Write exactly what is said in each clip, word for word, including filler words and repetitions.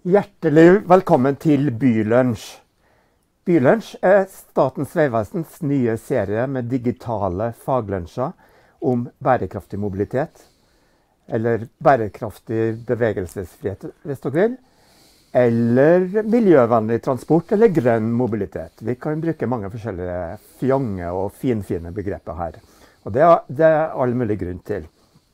Hjertelig velkommen til Bylunsj. Bylunsj er Statens vegvesens nye serie med digitale faglunsjer om bærekraftig mobilitet, eller bærekraftig bevegelsesfrihet hvis dere vil, eller miljøvennlig transport eller grønn mobilitet. Vi kan bruke mange forskjellige fjonge og finfine begreper her, og det er, det er all mulig grunn til.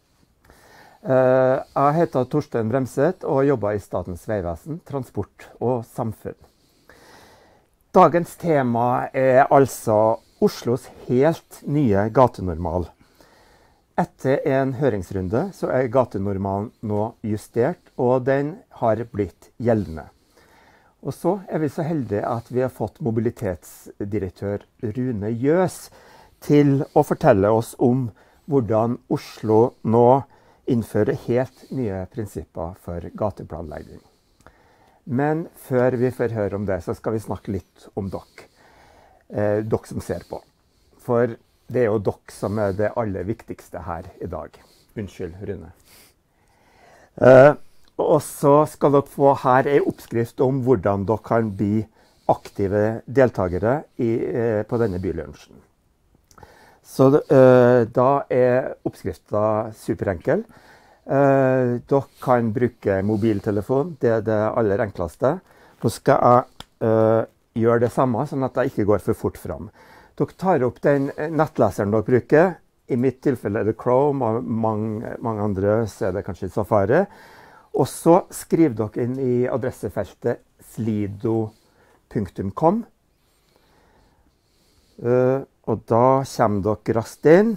Jeg heter Torstein Bremset og jobber i Statens vegvesen, transport og samfunn. Dagens tema er altså Oslos helt nye gatenormal. Etter en høringsrunde så er gatenormalen nå justert, og den har blitt gjeldende. Og så er vi så heldige at vi har fått mobilitetsdirektør Rune Jøs til å fortelle oss om hvordan Oslo nå innføre helt nye prinsipper for gateplanlegging. Men før vi får høre om det, så skal vi snakke litt om dere. Eh, dere som ser på. For det er jo dere som er det aller viktigste her i dag. Unnskyld, Rune. Eh, og så skal dere få her en oppskrift om hvordan dere kan bli aktive deltakere i, eh, på denne Bylunsjen. Så uh, da er oppskriften superenkel. Uh, dere kan bruke mobiltelefon, det er det aller enkleste. Nå skal jeg uh, gjøre det samme, sånn at jeg ikke går for fort fram. Dere tar opp den nettleseren dere bruker. I mitt tilfelle er det Chrome, og mange, mange andre så er det kanskje Safari. Og så skriver dere inn i adressefeltet slido punktum com. Uh, Og da kommer dere raskt inn.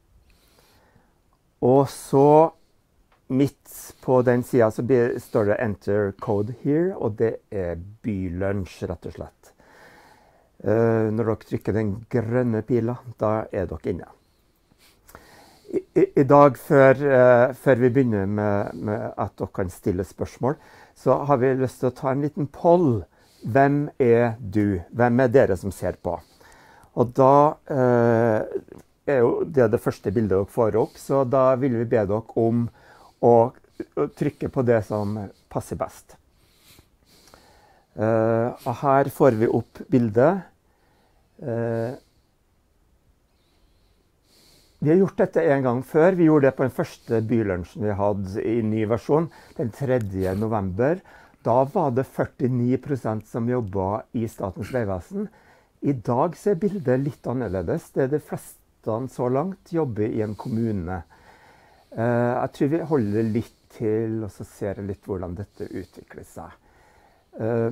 Og så midt på den siden så står det Enter code here, og det er Bylunsj rett og slett. Uh, når dere trykker den grønne pila, da er dere inne. I, i, i dag, før, uh, før vi begynner med, med at dere kan stille spørsmål, så har vi lyst til å ta en liten poll. Hvem er du? Hvem er dere som ser på? Og da eh, er jo det det første bildet dere får opp, så da vil vi be dere om å, å trykke på det som passer best. Eh, og her får vi opp bildet. Eh, vi har gjort dette en gang før. Vi gjorde det på den første Bylunsjen vi hadde i ny versjon, den tredje november. Da var det førtini prosent som jobbet i Statens vegvesen. I dag ser bildet litt annerledes. Det er de fleste så langt jobber i en kommune. Uh, jeg tror vi holder litt til, og så ser jeg litt hvordan dette utvikler seg. Uh,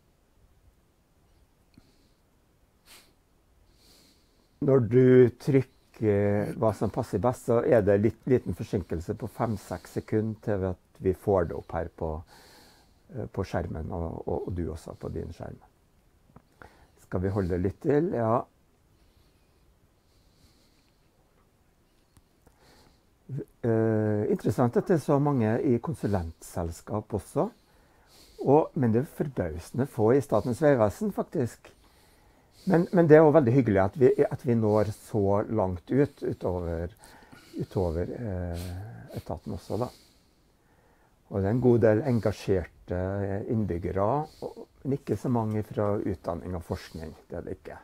når du trykker hva som passer best, så er det litt liten forsinkelse på fem seks sekunder til at vi får det opp her på, uh, på skjermen, og, og, og du også på din skjerm. Skal vi holde litt til? Ja. Uh, interessant at det er så mange i konsulentselskap også. Og, men det er forbausende få i Statens vegvesen, faktisk. Men, men det er jo veldig hyggelig at vi, at vi når så langt ut, utover, utover uh, etaten også, da. Og det er en god del engasjerte innbyggere, men ikke så mange fra utdanning og forskning. Det er det ikke.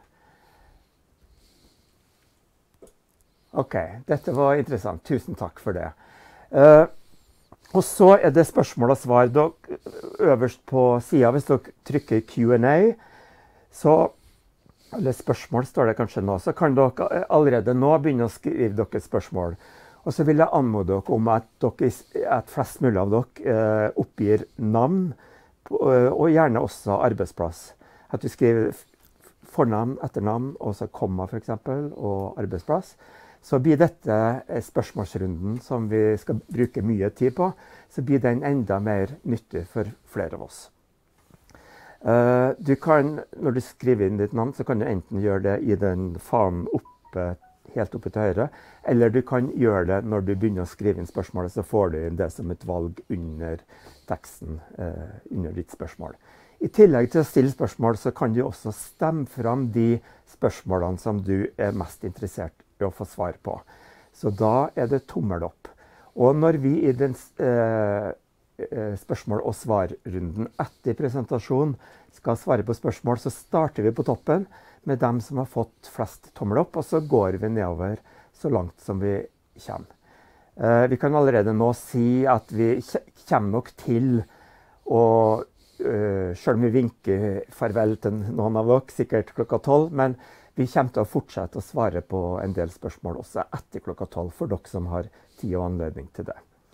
Ok, dette var interessant. Tusen takk for det. Uh, og så er det spørsmål og svar. Dere, øverst på siden, hvis dere trykker Q and A, så, eller spørsmål står det kanskje nå, så kan dere allerede nå begynne å skrive dere spørsmål. Og så vil jeg anmode dere om at, dere, at flest mulig av dere eh, oppgir navn, og gjerne også arbeidsplass. At du skriver fornavn, etternavn, og så komma for eksempel, og arbeidsplass. Så blir dette spørsmålsrunden som vi skal bruke mye tid på, så blir den enda mer nyttig for flere av oss. Uh, du kan, når du skriver inn ditt navn, så kan du enten gjøre det i den fanen oppe, helt oppe til høyre, eller du kan gjøre det når du begynner å skrive inn spørsmålet, så får du det som et valg under teksten, eh, under ditt spørsmål. I tillegg til å stille spørsmål, så kan du også stemme fram de spørsmålene som du er mest interessert i å få svar på. Så da er det tommel opp. Og når vi i den, eh, eh, spørsmål- og svarrunden etter presentasjonen skal svare på spørsmål, så starter vi på toppen med dem som har fått flest tommel opp, og så går vi nedover så langt som vi kommer. Eh, vi kan allerede nå si at vi kommer nok til å, eh, selv om vi vinker farvel til noen av dere, sikkert klokka tolv, men vi kommer til å fortsette å svare på en del spørsmål også etter klokka tolv, for dere som har tid og anledning til det.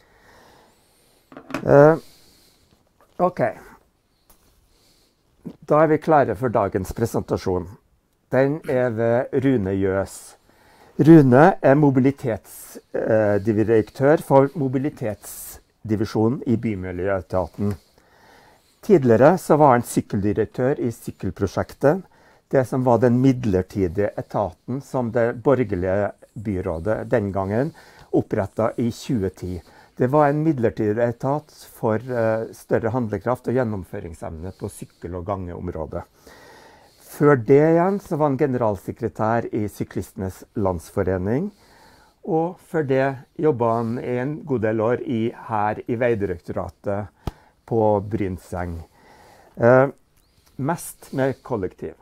Uh, ok. Da er vi klare for dagens presentasjon. Den er ved Rune Jøs. Rune er mobilitetsdirektør for mobilitetsdivisjonen i Bymiljøetaten. Tidligere så var han sykkeldirektør i Sykkelprosjektet, det som var den midlertidige etaten som det borgerlige byrådet den gangen opprettet i tjue ti. Det var en midlertidig etat for uh, større handlekraft og gjennomføringsevne på sykkel- og gangeområdet. Før det igjen så var han generalsekretær i Syklistenes Landsforening, og før det jobbet han i en god del år i, her i Veidirektoratet på Brynseng. Uh, mest med kollektiv.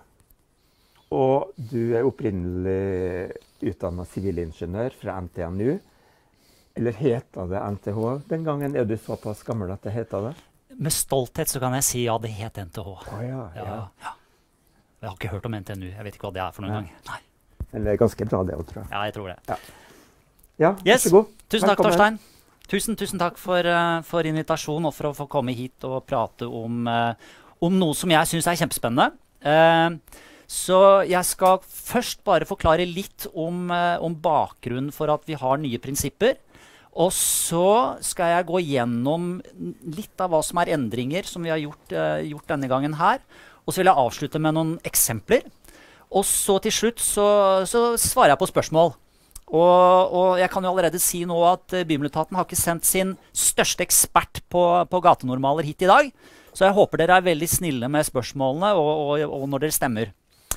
Og du er opprinnelig utdannet sivilingeniør fra N T N U. Eller heter det N T H den gangen? Er du såpass gammel at det heter det? Med stolthet så kan jeg si ja, det het N T H. Oh, ja, ja. Ja, ja. Jeg har ikke hørt om N T N U. Jeg vet ikke hva det er for noen Nei. gang. Nei. Men det er ganske bra det, tror jeg. Ja, jeg tror det. Ja, ja vær Yes. så god. Tusen takk, Velkommen. Torstein. Tusen, tusen takk for, uh, for invitasjon og for å få komme hit og prate om, uh, om noe som jeg synes er kjempespennende. Uh, så jeg skal først bare forklare litt om, uh, om bakgrunnen for at vi har nye prinsipper. Og så skal jeg gå gjennom litt av hva som er endringer som vi har gjort, uh, gjort denne gangen her. Og så vil jeg avslutte med noen eksempler. Og så til slutt så, så svarer jeg på spørsmål. Og, og jeg kan jo allerede si nå at uh, Bymiljøetaten har ikke sendt sin største ekspert på, på gatenormaler hit i dag. Så jeg håper dere er veldig snille med spørsmålene og, og, og når dere stemmer.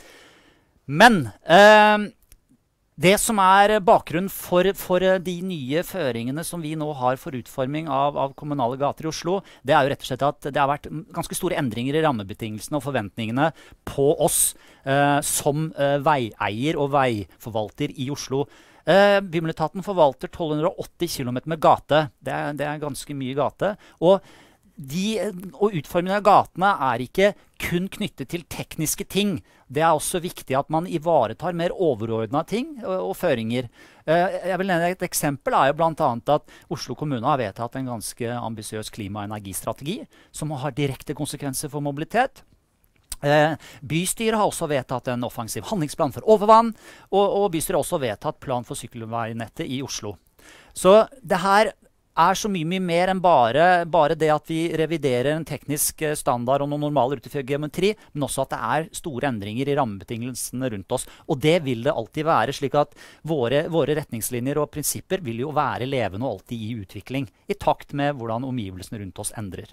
Men uh, det som er bakgrunnen for, for de nye føringene som vi nå har for utforming av, av kommunale gater i Oslo, det er jo rett og slett at det har vært ganske store endringer i rammebetingelsene og forventningene på oss eh, som eh, veieier og veiforvalter i Oslo. Eh, Bymiljøetaten forvalter tolv hundre og åtti kilometer med gate. Det er, det er ganske mye gate. Og De, og utformingen av gatene er ikke kun knyttet til tekniske ting. Det er også viktig at man ivaretar mer overordnede ting og, og føringer. Uh, jeg vil nevne Et eksempel er jo blant annet at Oslo kommune har vedtatt en ganske ambisiøs klima- og energistrategi som har direkte konsekvenser for mobilitet. Uh, bystyret har også vedtatt en offensiv handlingsplan for overvann, og, og bystyret har også vedtatt plan for sykkelveinettet i Oslo. Så det her er så mye, mye mer enn bare, bare det at vi reviderer en teknisk standard og noen normaler ut ifra geometri, men også at det er store endringer i rammebetingelsene rundt oss. Og det vil det alltid være, slik at våre, våre retningslinjer og prinsipper vil jo være levende og alltid i utvikling, i takt med hvordan omgivelsene rundt oss endrer.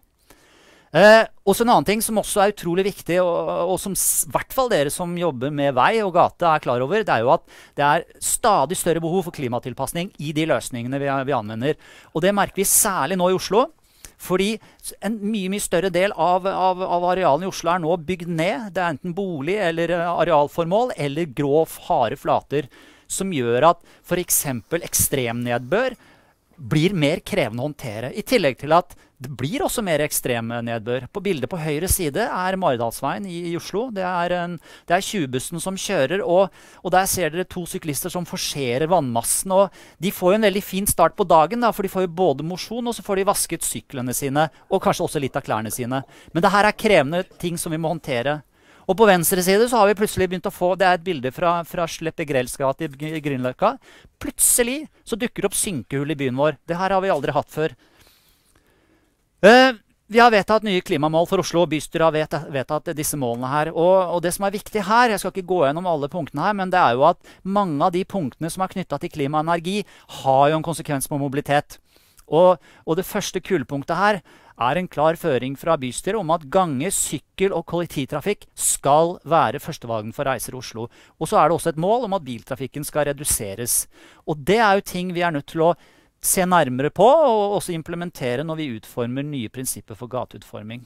Eh, også en annen ting som også er utrolig viktig, og, og som i hvert fall dere som jobber med vei og gate er klar over, det er jo at det er stadig større behov for klimatilpasning i de løsningene vi, vi anvender. Og det merker vi særlig nå i Oslo, fordi en mye, mye større del av, av, av arealene i Oslo er nå bygd ned. Det er enten bolig eller arealformål eller grå, harde flater, som gjør at for eksempel ekstremnedbør blir mer krevende å håndtere, i tillegg til at det blir også mer ekstrem nedbør. På bildet på høyre side er Maridalsveien i, i Oslo. Det er, en, det er tjue-bussen som kjører, og, og der ser dere to syklister som forserer vannmassen. Og de får jo en veldig fin start på dagen, da, for de får jo både mosjon, og så får de vasket syklene sine, og kanskje også litt av klærne sine. Men det her er krevende ting som vi må håndtere. Og på venstre side så har vi plutselig begynt å få, det er et bilde fra, fra Sleppe Grels gate i Grünerløkka. Plutselig så dukker det opp synkehull i byen vår. Det her har vi aldri hatt før. Uh, vi har vedtatt nye klimamål for Oslo, og bystyret har vedtatt, vedtatt disse målene her. Og, og det som er viktig her, jeg skal ikke gå gjennom alle punktene her, men det er jo at mange av de punktene som er knyttet til klima og energi, har jo en konsekvens på mobilitet. Og, og det første kullpunktet her er en klar føring fra bystyret om at gange, sykkel og kollektivtrafikk skal være førstevalgen for reiser i Oslo. Og så er det også et mål om at biltrafikken skal reduseres. Og det er jo ting vi er nødt til å se nærmere på og også implementere når vi utformer nye prinsipper for gateutforming.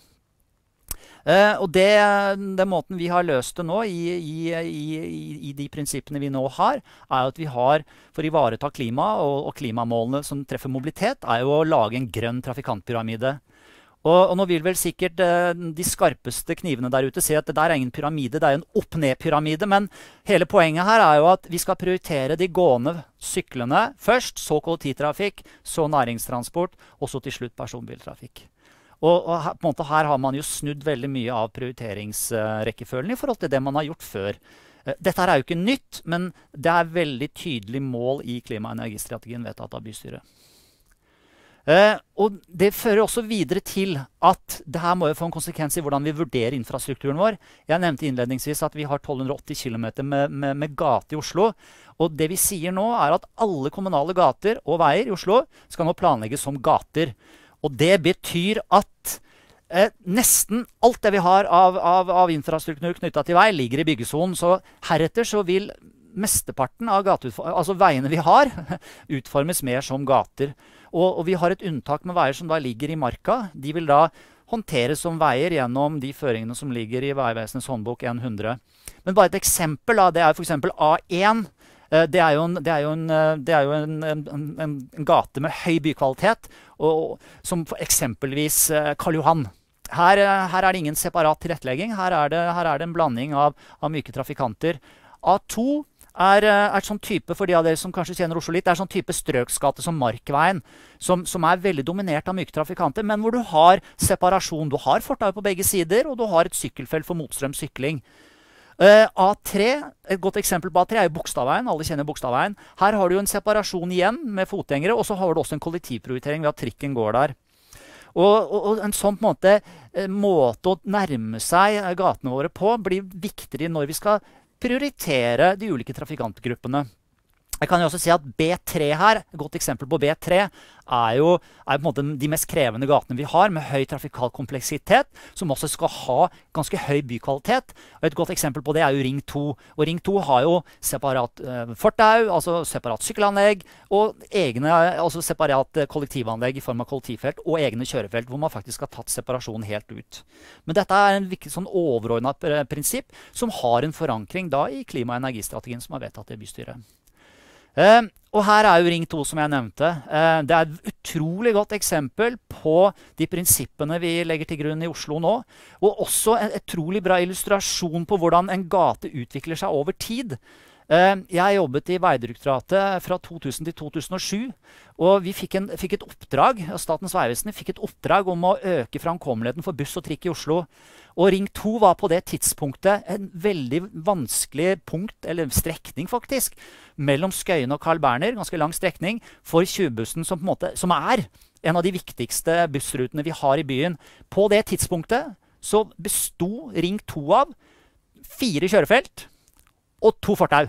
Uh, og det, den måten vi har løst det nå i, i, i, i de prinsippene vi nå har, er at vi har, for å ivareta klima og, og klimamålene som treffer mobilitet, er jo å lage en grønn trafikantpyramide. Og, og nå vil vel sikkert uh, de skarpeste knivene der ute si at det der er ingen pyramide, det er en opp-ned-pyramide, men hele poenget her er jo at vi skal prioritere de gående syklene først, så kollektivtrafikk, så næringstransport, og så til slutt personbiltrafikk. Og, og her, på en måte her har man jo snudd veldig mye av prioriteringsrekkefølgen i forhold til det man har gjort før. Dette her er jo ikke nytt, men det er veldig tydelig mål i klima- og energistrategien vedtatt av bystyret. Eh, og det fører også videre til at det her må jo få en konsekvens i hvordan vi vurderer infrastrukturen vår. Jeg nevnte innledningsvis at vi har tolv hundre åtti kilometer med, med, med gate i Oslo. Og det vi sier nå er at alle kommunale gater og veier i Oslo skal nå planlegges som gater. Og det betyr at eh, nesten alt det vi har av, av, av infrastruktur knyttet til vei, ligger i byggesonen. Så heretter så vil mesteparten av altså veiene vi har, utformes mer som gater. Og, og vi har et unntak med veier som da ligger i marka. De vil da håndteres som veier gjennom de føringene som ligger i Vegvesenets håndbok N hundre. Men bare et eksempel, da, det er for eksempel A én. Det er jo, en, det er jo, en, det er jo en, en, en, en gate med høy bykvalitet, og, som for eksempelvis Karl Johan. Her, her er det ingen separat tilrettelegging. Her er det, her er det en blanding av, av myke trafikanter. A to er, er sånn type, for de av dere som kanskje kjenner Oslo litt, det er sånn type strøksgate som Markveien, som, som er veldig dominert av myke trafikanter, men hvor du har separasjon. Du har fortau på begge sider, og du har et sykkelfelt for motstrøms sykling. Uh, A tre, et godt eksempel på A tre er jo Bogstadveien. Alle kjenner Bogstadveien. Her har du jo en separasjon igjen med fotgjengere, og så har du også en kollektivprioritering ved at trikken går der. Og, og, og en sånn måte, uh, måte å nærme seg gatene våre på blir viktigere når vi skal prioritere de ulike trafikantgruppene. Jeg kan jo også si at B tre her, et godt eksempel på B tre, er jo er på en måte de mest krevende gatene vi har, med høy trafikal kompleksitet, som også skal ha ganske høy bykvalitet. Og et godt eksempel på det er jo Ring to. Og Ring to har jo separat eh, fortau, altså separat sykkelanlegg, og egne, altså separat kollektivanlegg i form av kollektivfelt, og egne kjørefelt, hvor man faktisk har tatt separasjonen helt ut. Men dette er en viktig sånn overordnet prinsipp, som har en forankring da i klima- og energistrategien som er vedtatt i bystyret. Uh, og her er jo Ring to, som jeg nevnte. Uh, det er et utrolig godt eksempel på de prinsippene vi legger til grunn i Oslo nå. Og også en utrolig bra illustrasjon på hvordan en gate utvikler seg over tid. Uh, jeg jobbet i Vegdirektoratet fra to tusen til to tusen og sju, og vi fikk, en, fikk et oppdrag, Statens vegvesen fikk et oppdrag om å øke framkommeligheten for buss og trikk i Oslo. Og Ring to var på det tidspunktet en veldig vanskelig punkt, eller strekning faktisk, mellom Skøyen og Carl Berner, ganske lang strekning, for tjuvbussen som, på en måte, som er en av de viktigste bussrutene vi har i byen. På det tidspunktet så besto Ring to av fire kjørefelt og to fortau.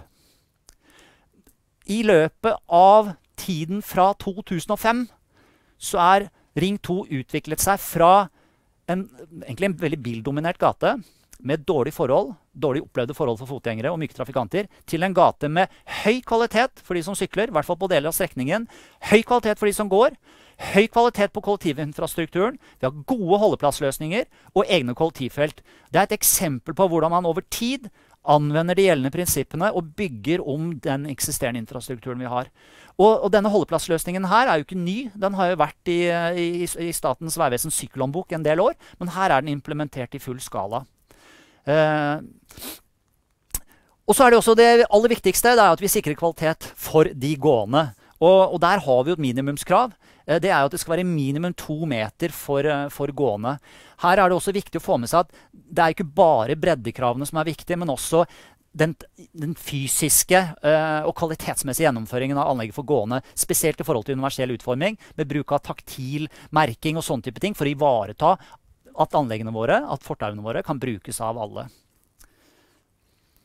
I løpet av tiden fra to tusen og fem så er Ring to utviklet seg fra en, egentlig en veldig bildominert gate med dårlig forhold, dårlig opplevde forhold for fotgjengere og myke trafikanter, til en gate med høy kvalitet for de som sykler, i hvert fall på deler av strekningen, høy kvalitet for de som går, høy kvalitet på kollektivinfrastrukturen, vi har gode holdeplassløsninger og egne kollektivfelt. Det er et eksempel på hvordan man over tid anvender de gjeldende prinsippene og bygger om den eksisterende infrastrukturen vi har. Og, og denne holdeplassløsningen her er jo ikke ny. Den har jo vært i, i, i Statens vegvesens sykkelhåndbok en del år, men her er den implementert i full skala. Uh, og så er det også det aller viktigste, det er at vi sikrer kvalitet for de gående. Og, og der har vi jo et minimumskrav. Uh, det er jo at det skal være minimum to meter for, uh, for gående. Her er det også viktig å få med seg at det er ikke bare breddekravene som er viktige, men også den, den fysiske uh, og kvalitetsmessige gjennomføringen av anlegget for gående, spesielt i forhold til universell utforming, med bruk av taktil merking og sånne type ting, for å ivareta at anleggene våre, at fortauene våre kan brukes av alle.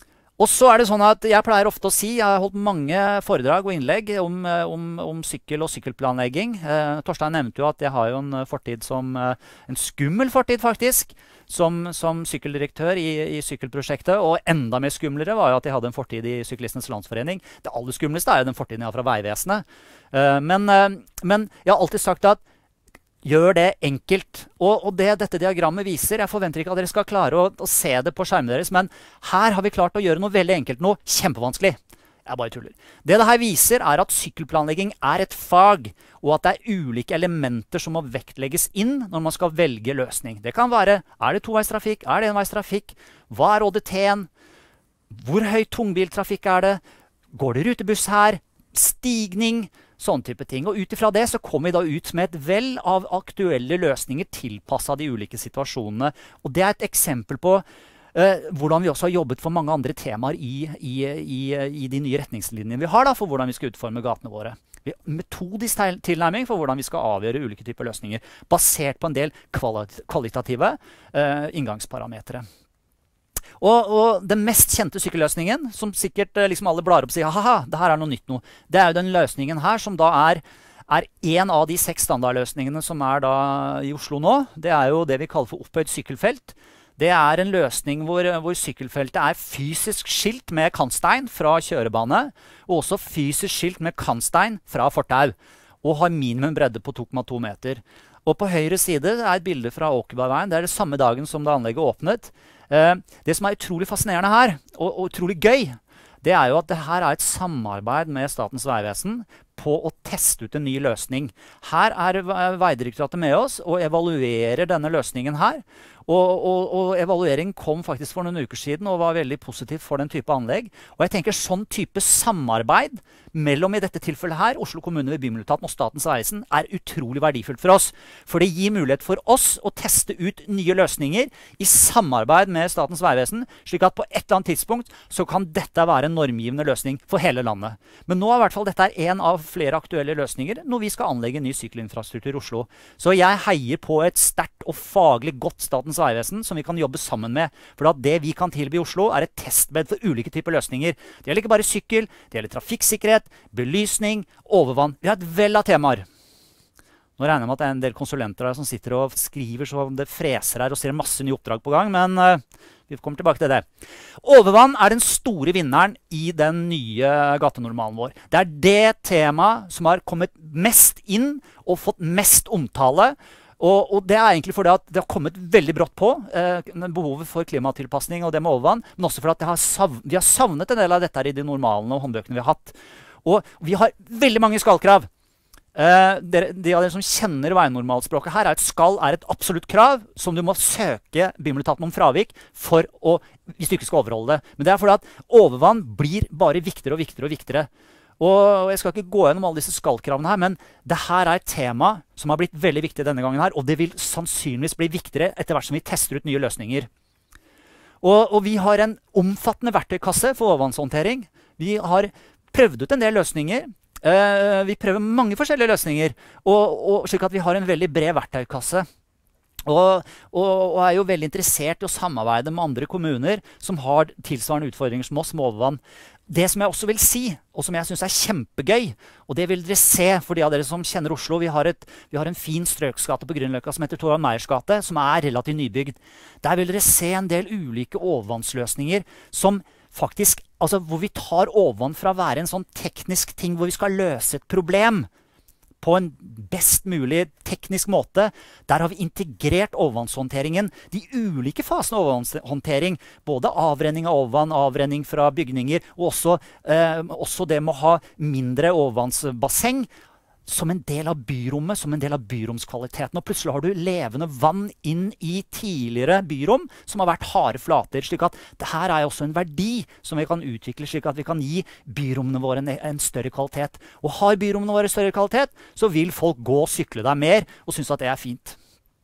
Og så er det sånn at jeg pleier ofte å si, jeg har holdt mange foredrag og innlegg om, om, om sykkel og sykkelplanlegging. Eh, Torstein nevnte jo at jeg har jo en fortid som, eh, en skummel fortid faktisk, som, som sykkeldirektør i, i sykkelprosjektet. Og enda mer skumlere var jo at jeg hadde en fortid i Syklistenes Landsforening. Det aller skumleste er jo den fortiden jeg har fra Veivesenet. Eh, men, eh, men jeg har alltid sagt at gjør det enkelt. Og, og det dette diagrammet viser, jeg forventer ikke at dere skal klare å, å se det på skjermen deres, men her har vi klart å gjøre noe veldig enkelt, noe kjempevanskelig. Jeg bare tuller. Det det her viser er at sykkelplanlegging er et fag, og at det er ulike elementer som må vektlegges inn når man skal velge løsning. Det kan være, er det toveistrafikk, er det enveistrafikk, hva er O D T-en, hvor høy tungbiltrafikk er det, går det rutebuss her, stigning, sånne type ting. Og ut ifra det så kommer vi da ut med et vell av aktuelle løsninger tilpasset de ulike situasjonene. Og det er et eksempel på uh, hvordan vi også har jobbet for mange andre temaer i, i, i, i de nye retningslinjene vi har da, for hvordan vi skal utforme gatene våre. Vi har metodisk tilnærming for hvordan vi skal avgjøre ulike typer løsninger, basert på en del kvalit kvalitative uh, inngangsparametere. Og, og den mest kjente sykkelløsningen, som sikkert eh, liksom alle blar opp og sier, haha, det her er noe nytt noe. Det er jo den løsningen her, som da er, er en av de seks standardløsningene som er da i Oslo nå. Det er jo det vi kaller for opphøyd sykkelfelt. Det er en løsning hvor, hvor sykkelfeltet er fysisk skilt med kantstein fra kjørebane, og også fysisk skilt med kantstein fra fortau, og har minimum bredde på to komma to meter. Og på høyre side er et bilde fra Åkerbergveien. Det er det samme dagen som det anlegget åpnet. Eh, det som er utrolig fascinerende her, og, og utrolig gøy, det er jo at det her er et samarbeid med Statens vegvesen på å teste ut en ny løsning. Her er Veidirektoratet med oss og evaluerer denne løsningen her. Og, og, og evalueringen kom faktisk for noen uker siden og var veldig positivt for den type anlegg. Og jeg tenker sånn type samarbeid mellom i dette tilfellet her, Oslo kommune ved Bymiljøetaten og Statens vegvesen, er utrolig verdifullt for oss. For det gir mulighet for oss å teste ut nye løsninger i samarbeid med Statens vegvesen, slik at på et eller annet tidspunkt så kan dette være en normgivende løsning for hele landet. Men nå er i hvert fall dette en av flere aktuelle løsninger når vi skal anlegge en ny sykkelinfrastruktur i Oslo. Så jeg heier på et sterkt og faglig godt Statens vegvesen som vi kan jobbe sammen med. For at det vi kan tilby i Oslo er et testbed for ulike typer løsninger. Det gjelder ikke bare sykkel, det gjelder trafikksikkerhet, belysning, overvann. Vi har et vell av temaer. Nå regner jeg med at det er en del konsulenter her som sitter og skriver så det freser her og ser masse nye oppdrag på gang, men uh, vi kommer tilbake til det. Overvann er den store vinneren i den nye gatenormalen vår. Det er det temaet som har kommet mest inn og fått mest omtale. Og, og det er egentlig fordi at det har kommet veldig brått på, eh, behovet for klimatilpasning og det med overvann, men også fordi at har sav, vi har savnet en del av dette her i de normalene og håndbøkene vi har hatt. Og vi har veldig mange skallkrav. Eh, dere, de av dere som kjenner veinormalspråket her, er at skall er et absolutt krav som du må søke Bymiljøetaten om fravik for å, hvis du ikke skal overholde det. Men det er fordi at overvann blir bare viktigere og viktigere og viktigere. Og jeg skal ikke gå gjennom alle disse skallkravene her, men det her er et tema som har blitt veldig viktig denne gangen her, og det vil sannsynligvis bli viktigere etter hvert som vi tester ut nye løsninger. Og, og vi har en omfattende verktøykasse for overvannshåndtering. Vi har prøvd ut en del løsninger. Uh, vi prøver mange forskjellige løsninger, og, og slik at vi har en veldig bred verktøykasse. Og, og, og er jo veldig interessert i å samarbeide med andre kommuner som har tilsvarende utfordringer som oss med overvann. Det som jeg også vil si, og som jeg synes er kjempegøy, og det vil dere se for de av dere som kjenner Oslo, vi har, et, vi har en fin strøksgate på Grünerløkka som heter Torvald Meyers gate, som er relativt nybygd. Der vil dere se en del ulike overvannsløsninger som faktisk, altså hvor vi tar overvann fra å være en sånn teknisk ting hvor vi skal løse et problem på en best mulig teknisk måte. Der har vi integrert overvannshåndteringen, de ulike fasene av overvannshåndtering, både avrenning av overvann, avrenning fra bygninger, og også, eh, også det med å ha mindre overvannsbasseng, som en del av byrommet, som en del av byromskvaliteten. Og plutselig har du levende vann inn i tidligere byrom som har vært harde flater, slik at det her er også en verdi som vi kan utvikle, slik at vi kan gi byrommene våre en, en større kvalitet. Og har byrommene våre større kvalitet, så vil folk gå og sykle der mer, og synes at det er fint.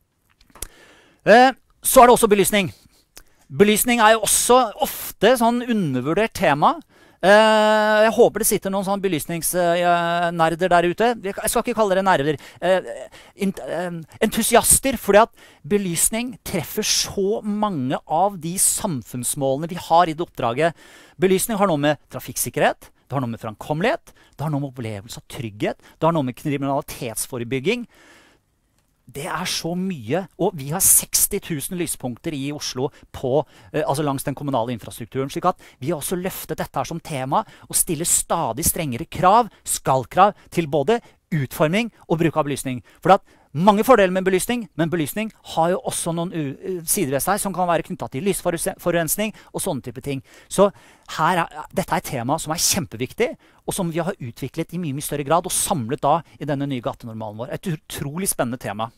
Eh, så er det også belysning. Belysning er jo også ofte sånn undervurdert tema. Uh, jeg håper det sitter noen sånne belysningsnerder der ute. Jeg skal ikke kalle det nerder. Uh, uh, entusiaster, fordi at belysning treffer så mange av de samfunnsmålene vi har i det oppdraget. Belysning har noe med trafikksikkerhet, det har noe med framkommelighet, det har noe med opplevelse av trygghet, det har noe med kriminalitetsforebygging. Det er så mye, og vi har seksti tusen lyspunkter i Oslo på, eh, altså langs den kommunale infrastrukturen, slik at vi har også løftet dette her som tema og stiller stadig strengere krav, skallkrav, til både utforming og bruk av belysning. For at mange fordeler med belysning, men belysning har jo også noen sider ved seg som kan være knyttet til lysforurensning og sånne type ting. Så her er, dette er et tema som er kjempeviktig, og som vi har utviklet i mye, mye større grad og samlet da i denne nye gatenormalen vår. Et utrolig spennende tema.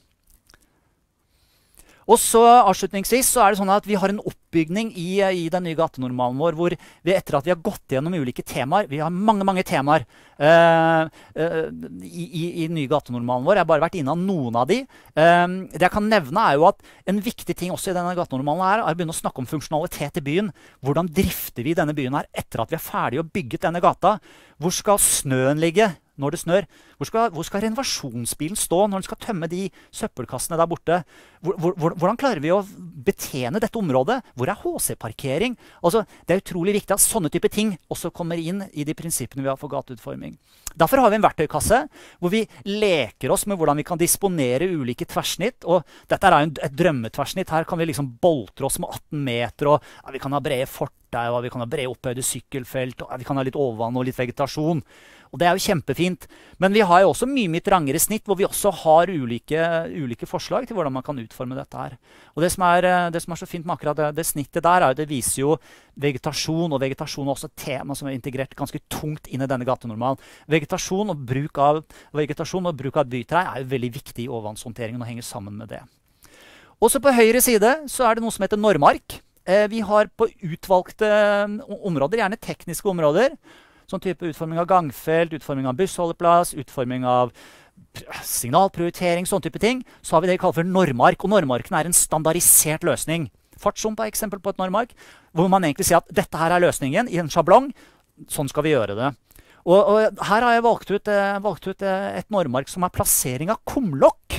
Og så avslutningsvis så er det sånn at vi har en oppbygning i, i den nye gatenormalen vår, hvor vi etter at vi har gått gjennom ulike temaer, vi har mange, mange temaer uh, uh, i, i, i den nye gatenormalen vår. Jeg har bare vært innom noen av de. Um, det jeg kan nevne er jo at en viktig ting også i denne gatenormalen her, er å begynne å snakke om funksjonalitet i byen. Hvordan drifter vi denne byen her etter at vi er ferdig og bygget denne gata? Hvor skal snøen ligge når det snør? Hvor skal, hvor skal renovasjonsbilen stå når den skal tømme de søppelkassene der borte? Hvor, hvor, hvordan klarer vi å betjene dette området? Hvor er H C-parkering? Altså, det er utrolig viktig at sånne type ting også kommer inn i de prinsippene vi har for gateutforming. Derfor har vi en verktøykasse hvor vi leker oss med hvordan vi kan disponere ulike tversnitt. Og dette er jo et drømmetversnitt. Her kan vi liksom boltre oss med atten meter, og ja, vi kan ha brede fortau, og vi kan ha brede opphøyde sykkelfelt, og ja, vi kan ha litt overvann og litt vegetasjon. Og det er jo kjempefint. Men vi har jo også mye mye trangere snitt, hvor vi også har ulike, ulike forslag til hvordan man kan utforme dette her. Og det som er, det som er så fint med akkurat det, det snittet der, er jo det viser jo vegetasjon, og vegetasjon er også et tema som er integrert ganske tungt inn i denne gatenormalen. Vegetasjon og bruk av, vegetasjon og bruk av bytrei er jo veldig viktig i overvannshåndteringen og henger sammen med det. Også på høyre side så er det noe som heter normark. Eh, vi har på utvalgte områder, gjerne tekniske områder, sånn type utforming av gangfelt, utforming av bussholdeplass, utforming av signalprioritering, sånn type ting, så har vi det vi kaller for normark. Og normarken er en standardisert løsning. Fartssump er eksempel på et normark, hvor man egentlig sier at dette her er løsningen i en sjablong, sånn skal vi gjøre det. Og, og her har jeg valgt ut, eh, valgt ut eh, et normark som er plassering av kumlokk.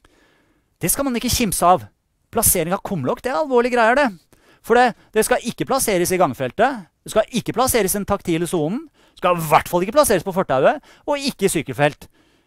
Det skal man ikke kimse av. Plassering av kumlokk, det er alvorlige greier det. For det, det skal ikke plasseres i gangfeltet, det skal ikke plasseres i den taktile zonen, det skal i hvert fall ikke plasseres på fortauet, og ikke i sykkelfelt.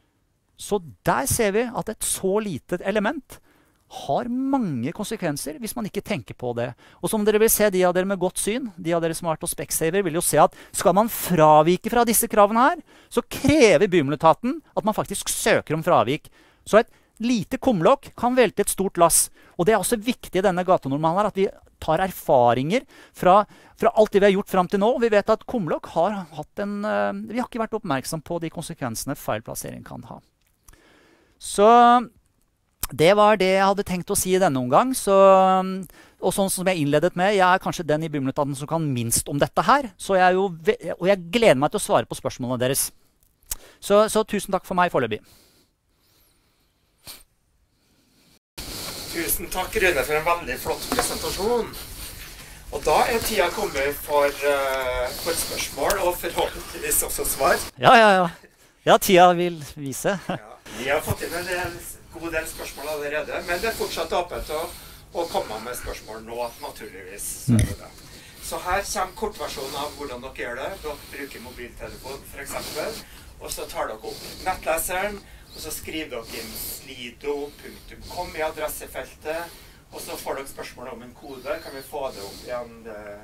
Så der ser vi at et så lite element har mange konsekvenser hvis man ikke tenker på det. Og som dere vil se, de av dere med godt syn, de av dere som har vært hos Specsavers, vil jo se at skal man fravike fra disse kravene her, så krever bymiljøetaten at man faktisk søker om fravik. Så et lite kumlokk kan velte et stort lass. Og det er også viktig i denne gatenormalen her, at vi tar erfaringer fra, fra alt det vi har gjort frem til nå. Vi vet at kumlokk har hatt en, uh, vi har ikke vært oppmerksom på de konsekvensene feil plassering kan ha. Så det var det jeg hadde tenkt å si i denne omgang. Så, og sånn som jeg innledet med, jeg er kanskje den i bymiljøetaten som kan minst om dette her. Så jeg er jo, og jeg gleder meg til å svare på spørsmålene deres. Så, så tusen takk for meg foreløpig. Tusen takk, Rune, for en veldig flott presentasjon. Og da er tida kommet for, uh, for spørsmål, og forhåpentligvis også svar. Ja, ja, ja. Ja, tida vil vise. Ja, vi har fått inn en del, god del spørsmål allerede, men det er fortsatt åpent å, å komme med spørsmål nå, naturligvis. Så, mm. så her kommer kortversjonen av hvordan dere gjør det. Dere bruker mobiltelefon, for eksempel, og så tar dere opp nettleseren, og så skriver dere inn slido punktum com i adressefeltet, og så får dere spørsmål om en kode. Kan vi få det opp igjen?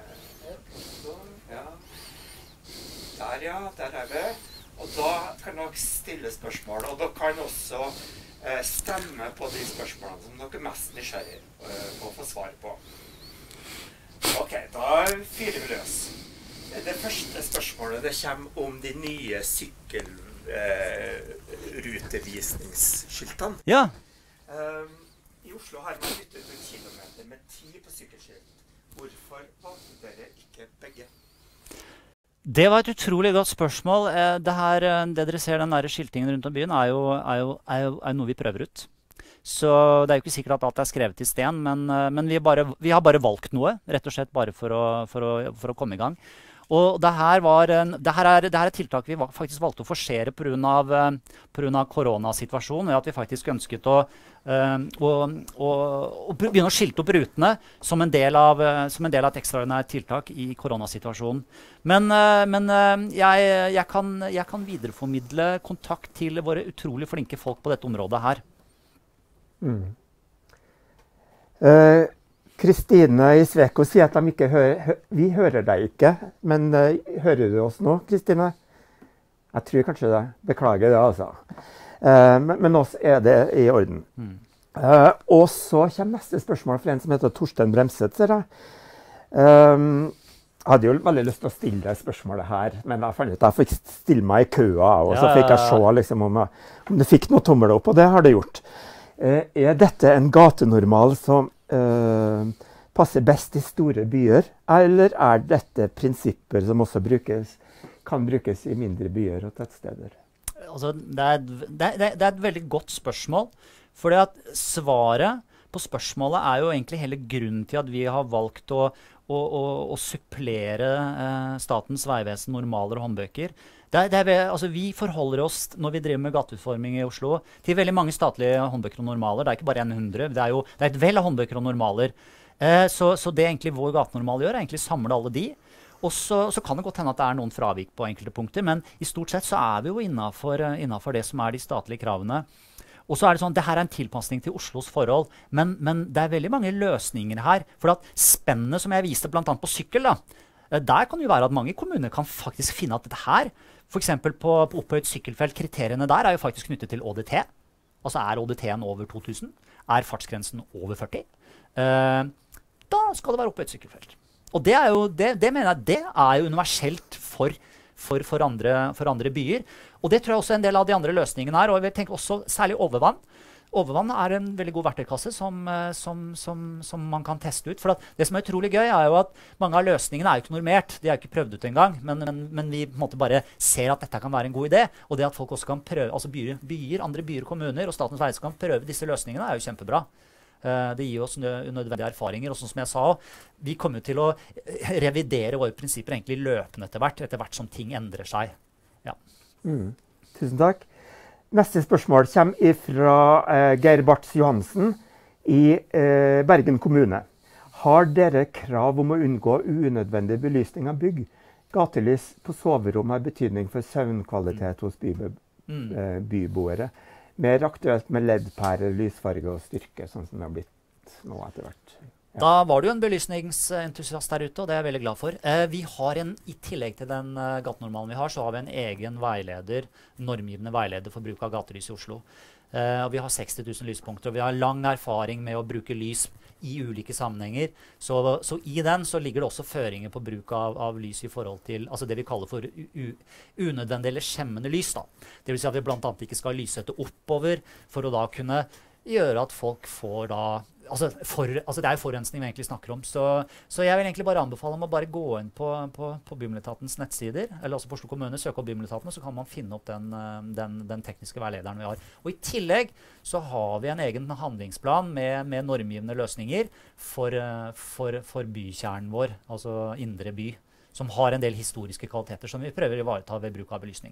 Ja. Der, ja. Der er vi. Og da kan dere stille spørsmål, og dere kan også eh, stemme på de spørsmålene som dere er mest nysgjerrig eh, på å få svar på. Ok, da fyrer vi løs. Det første spørsmålet det kommer om de nye sykkel Eh, rutevisningsskiltene. Ja. Um, I Oslo har man byttet ut kilometer med ti på sykkelskilt. Hvorfor valgte dere ikke begge? Det var et utrolig godt spørsmål. Eh, det, her, det dere ser, den der skiltingen rundt om byen, er jo, er, jo, er, jo, er noe vi prøver ut. Så det er jo ikke sikkert at alt er skrevet i sten, men, men vi, bare, vi har bare valgt noe, rett og slett bare for å, for å, for å komme i gang. Og det her, var en, det her er, det her er et tiltak vi va- faktisk valgte å forsere pga. Uh, koronasituasjonen, ved at vi faktisk ønsket å, uh, å, å, å begynne å skilte opp rutene som en del av, uh, som en del av et ekstraordinært tiltak i koronasituasjonen. Men, uh, men uh, jeg, jeg, kan, jeg kan videreformidle kontakt til våre utrolig flinke folk på dette området her. Mm. Uh, Kristine i Sveko sier at de ikke hører, hø vi hører deg ikke, men uh, hører du oss nå, Kristine? Jeg tror kanskje det. Beklager det, altså. Uh, men, men også er det i orden. Mm. Uh, og så kommer neste spørsmål fra en som heter Torstein Bremset, ser jeg. Um, jeg hadde jo veldig lyst til å stille deg spørsmålet her, men jeg fant ut at jeg fikk stille meg i køa, og så fikk jeg se liksom, om, jeg, om det fikk noe tommel opp, og det har det gjort. Uh, er dette en gatenormal som Uh, passer best i store byer, eller er dette prinsipper som også brukes, kan brukes i mindre byer og tettsteder? Altså, det, er et, det, er, det er et veldig godt spørsmål, for svaret på spørsmålet er jo egentlig hele grunnen til at vi har valgt å, å, å, å supplere eh, Statens vegvesen normaler og håndbøker. Det er, det er, altså, vi forholder oss, når vi driver med gateutforming i Oslo, til veldig mange statlige håndbøker og normaler. Det er ikke bare hundre, det er jo det er et vel av håndbøker og normaler. Eh, så, så det egentlig vår gatenormal gjør, er egentlig samle alle de. Og så, så kan det godt hende at det er noen fravik på enkelte punkter, men i stort sett så er vi jo innenfor, innenfor det som er de statlige kravene. Og så er det sånn, det her er en tilpasning til Oslos forhold, men, men det er veldig mange løsninger her. For at spennet som jeg viste blant annet på sykkel, da, der kan det jo være at mange kommuner kan faktisk finne at dette her, for eksempel på, på opphøyt sykkelfelt, kriteriene der er jo faktisk knyttet til Å D T. Altså er Å D T-en over to tusen? Er fartsgrensen over førti? Eh, da skal det være opphøyt sykkelfelt. Og det, er jo, det, det mener jeg det er jo universelt for, for, for, andre, for andre byer. Og det tror jeg også er en del av de andre løsningene her. Og jeg tenker også særlig overvann. Overvann er en veldig god verktøykasse som, som, som, som man kan teste ut. For det som er utrolig gøy er jo at mange av løsningene er jo ikke normert. De er jo ikke prøvd ut engang. Men, men, men vi på en måte bare ser at dette kan være en god idé. Og det at folk også kan prøve, altså byer, byer andre byer og kommuner og Statens vegvesen kan prøve disse løsningene er jo kjempebra. Uh, det gir oss nødvendige erfaringer. Og sånn som jeg sa, vi kommer til å revidere våre prinsipper egentlig løpende etter hvert, etter hvert som ting endrer seg. Ja. Mm. Tusen takk. Neste spørsmål kommer fra eh, Geir Barts Johansen i eh, Bergen kommune. Har dere krav om å unngå unødvendig belysning av bygg? Gatelys på soverom har betydning for søvnkvalitet hos bybe, eh, byboere. Mer aktuelt med L E D-pærer, lysfarge og styrke, sånn som det har blitt nå etter hvert. Ja. Da var det jo en belysningsentusiast der ute, og det er jeg veldig glad for. Eh, vi har en, I tillegg til den uh, gatenormalen vi har, så har vi en egen veileder, normgivende veileder for bruk av gatelys i Oslo. Eh, og vi har seksti tusen lyspunkter, og vi har lang erfaring med å bruke lys i ulike sammenhenger. Så, så i den så ligger det også føringer på bruk av, av lys i forhold til altså det vi kaller for u, u, unødvendig eller skjemmende lys. Da. Det vil si at vi blant annet ikke skal lyssette oppover for å da kunne gjøre at folk får da Altså, for, altså det er jo forurensning vi egentlig snakker om. Så, så jeg vil egentlig bare anbefale om å bare gå inn på, på, på Bymiljøetatens nettsider, eller også på Oslo kommune, søke opp Bymiljøetaten, så kan man finne opp den, den, den tekniske veilederen vi har. Og i tillegg så har vi en egen handlingsplan med, med normgivende løsninger for, for, for bykjernen vår, altså indre by, som har en del historiske kvaliteter som vi prøver å ivareta ved bruk av belysning.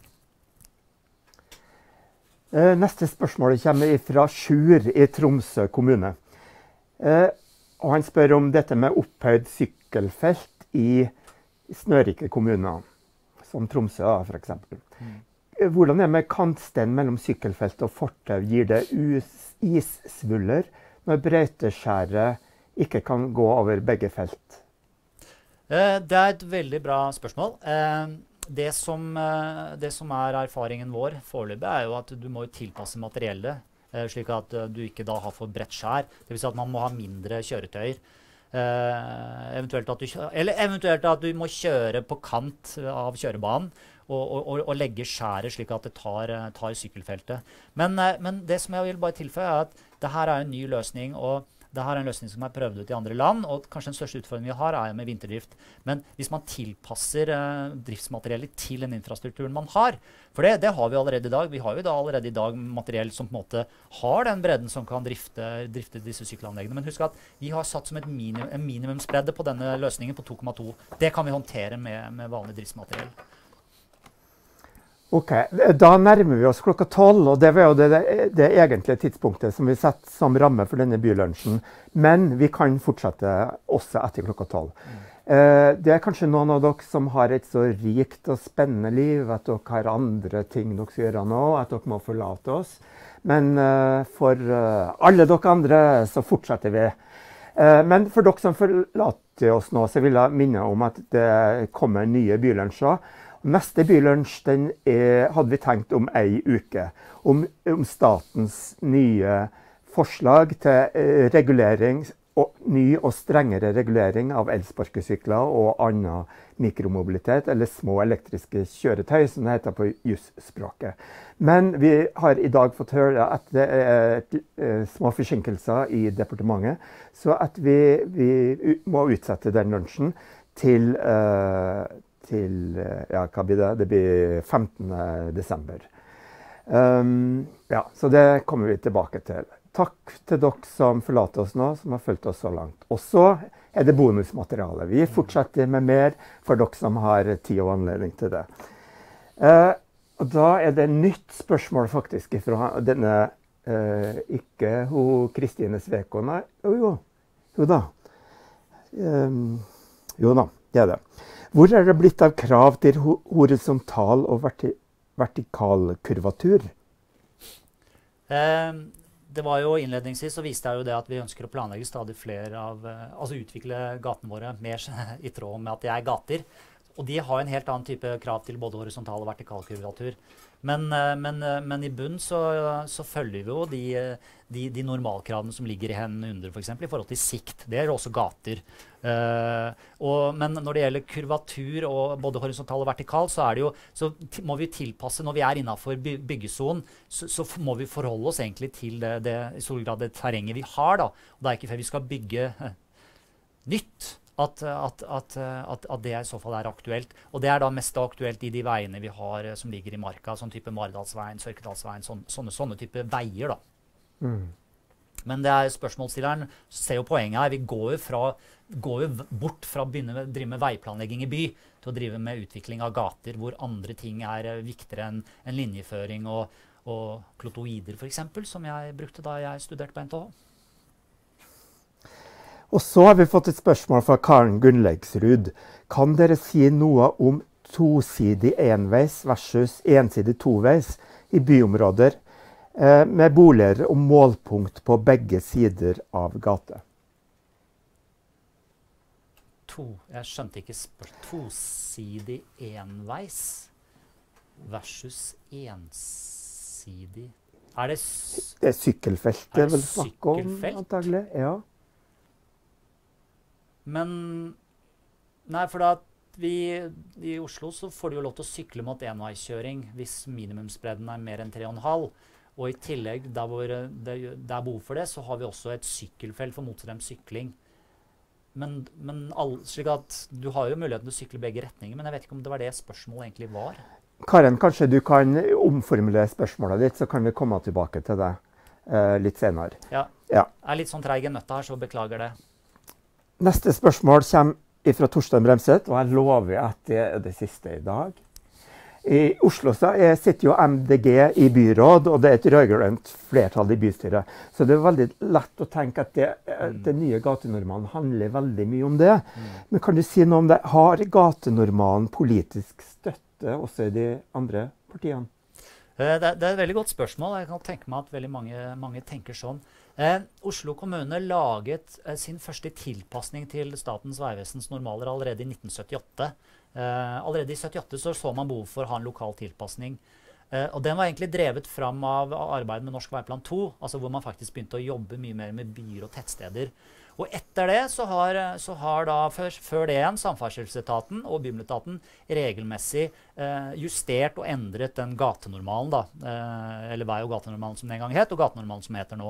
Neste spørsmål kommer fra Sjur i Tromsø kommune. Uh, og han spør om dette med opphøyd sykkelfelt i snørike kommuner, som Tromsø for eksempel. Mm. Uh, hvordan er det med kantsten mellom sykkelfelt og fortau? Gir det issvuller når brøyteskjæret ikke kan gå over begge felt? Uh, det er et veldig bra spørsmål. Uh, det, som, uh, det som er erfaringen vår foreløpig er jo at du må tilpasse materiellet, slik at uh, du ikke da har for bredt skjær. Det vil si at man må ha mindre kjøretøyer. Uh, eventuelt at du, eller eventuelt at du må kjøre på kant av kjørebanen og, og, og legge skjæret slik at det tar, tar sykkelfeltet. Men, uh, men det som jeg vil bare tilføye er at det her er en ny løsning, og det her er en løsning som er prøvd ut i andre land, og kanskje den største utfordringen vi har er med vinterdrift. Men hvis man tilpasser eh, driftsmateriellet til den infrastrukturen man har, for det, det har vi allerede i dag. Vi har jo da allerede i dag materiell som på en måte har den bredden som kan drifte, drifte disse sykkelanleggene. Men husk at vi har satt som et minimum, en minimumsbredde på denne løsningen på to komma to. Det kan vi håndtere med, med vanlig driftsmateriell. Ok, da nærmer vi oss klokka tolv, og det var jo det, det, det egentlige tidspunktet som vi setter som ramme for denne bylunsjen. Men vi kan fortsette også etter klokka tolv. Mm. Eh, det er kanskje noen av dere som har et så rikt og spennende liv, at dere har andre ting dere skal gjøre nå, at dere må forlate oss. Men eh, for eh, alle dere andre så fortsetter vi. Eh, men for dere som forlater oss nå, så vil jeg minne om at det kommer nye bylunsjer. Neste bylunsj den er, hadde vi tenkt om ei uke, om, om statens nye forslag til eh, regulering, og ny og strengere regulering av elsparkesykler og annen mikromobilitet, eller små elektriske kjøretøy, som det heter på jusspråket. Men vi har i dag fått høre at det er et, eh, små forsinkelser i departementet, så at vi, vi må utsette den lunsjen til eh, til, ja, hva blir det? Det blir femtende desember. Um, ja, så det kommer vi tilbake til. Takk til dere som forlater oss nå, som har fulgt oss så langt. Og så er det bonusmateriale. Vi fortsetter med mer for dere som har tid og anledning til det. Uh, og da er det et nytt spørsmål faktisk fra denne, uh, ikke hun Kristine Sveko, nei, jo, jo, jo da. Um, jo da, det er det. Hvor er det blitt av krav til horisontal og verti vertikal kurvatur? Eh, det var jo innledningsvis så viste jeg jo det at vi ønsker å planlegge stadig flere av, eh, altså utvikle gatene våre mer i tråd med at de er gater. Og de har en helt annen type krav til både horisontal og vertikal kurvatur. Men, eh, men, eh, men i bunn så, så følger vi jo de, de, de normalkravene som ligger i hen hundre for eksempel, i forhold til sikt. Det er også gater. Uh, og, men når det gjelder kurvatur og både horisontal og vertikal, så, er det jo, så må vi tilpasse, når vi er innenfor by byggesonen, så, så må vi forholde oss egentlig til det, det, i stor grad det terrenget vi har. Da. Og det er ikke før vi skal bygge uh, nytt at, at, at, at, at det i så fall er aktuelt. Og det er da mest aktuelt i de veiene vi har uh, som ligger i marka, sånn type Maridalsveien, Sørkedalsveien, sånne, sånne, sånne type veier da. Mm. Men det er spørsmålsstilleren ser jo poenget her. Vi går jo, fra, går jo bort fra å begynne å drive med veiplanlegging i by til å drive med utvikling av gater, hvor andre ting er viktigere enn en linjeføring og, og klotoider, for eksempel, som jeg brukte da jeg studerte på N T H. Og så har vi fått et spørsmål fra Karen Gunnleiksrud. Kan dere si noe om tosidig enveis versus ensidig toveis i byområder, med boliger og målpunkt på begge sider av gata? To, jeg skjønte ikke spørsmål. Tosidig enveis versus ensidig. Er det, det er sykkelfelt det vel snakk om, antagelig. Ja. Men, nei, for da vi, i Oslo så får du jo lov til å sykle mot enveiskjøring hvis minimumsbredden er mer enn tre komma fem. Og i tillegg, der hvor det, det er behov for det, så har vi også et sykkelfelt for motstrøms sykling. Men, men all, slik at du har jo muligheten til å sykle begge retninger, men jeg vet ikke om det var det spørsmålet egentlig var. Karen, kanskje du kan omformulere spørsmålet ditt, så kan vi komme tilbake til det eh, litt senere. Ja, ja. Jeg er litt sånn treig i nøtta her, så beklager det. Neste spørsmål kommer fra Torstein Bremset, og jeg lover at det er det siste i dag. I Oslo så er, sitter jo M D G i byråd, og det er et rød-grønt flertall i bystyret. Så det er veldig lett å tenke at det, mm. det nye gatenormalen handler veldig mye om det. Mm. Men kan du si noe om det? Har gatenormalen politisk støtte også i de andre partiene? Det, det er et veldig godt spørsmål. Jeg kan tenke meg at veldig mange, mange tenker sånn. Eh, Oslo kommune laget eh, sin første tilpasning til Statens vegvesens normaler allerede i nitten syttiåtte. Uh, allerede i syttiåtte så, så man behov for å ha en lokal tilpasning. Uh, og den var egentlig drevet fram av arbeidet med Norsk Veiplan to, altså hvor man faktisk begynte å jobbe mye mer med byer og tettsteder. Og etter det så har, så har da, før, før det igjen, Samferdselsetaten og Bymdeletaten regelmessig uh, justert og endret den gatenormalen, da, uh, eller vei- og gatenormalen som den gang het, og gatenormalen som heter nå.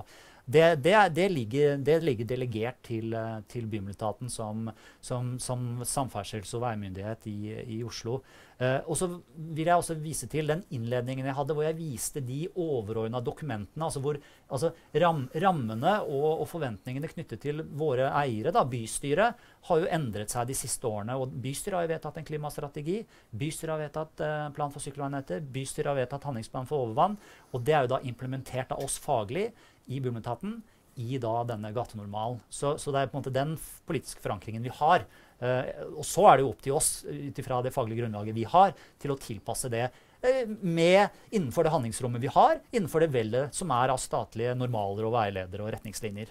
Det, det, er, det, ligger, det ligger delegert til, til Bymiletaten som, som, som samferdsels- og veimyndighet i, i Oslo. Uh, og så vil jeg også vise til den innledningen jeg hadde, hvor jeg viste de overordnede dokumentene, altså hvor altså ram, rammene og, og forventningene knyttet til våre eiere, da, bystyret, har jo endret seg de siste årene. Og bystyret har jo vedtatt en klimastrategi, bystyret har vedtatt uh, plan for sykkelveinetter, bystyret har vedtatt handlingsplan for overvann, og det er jo da implementert av oss faglig i Bymiletaten i da denne gatenormalen. Så, så det er på en måte den politiske forankringen vi har. Uh, og så er det jo opp til oss, ut ifra det faglige grunnlaget vi har, til å tilpasse det uh, med, innenfor det handlingsrommet vi har, innenfor det veldet som er av statlige normaler og veiledere og retningslinjer.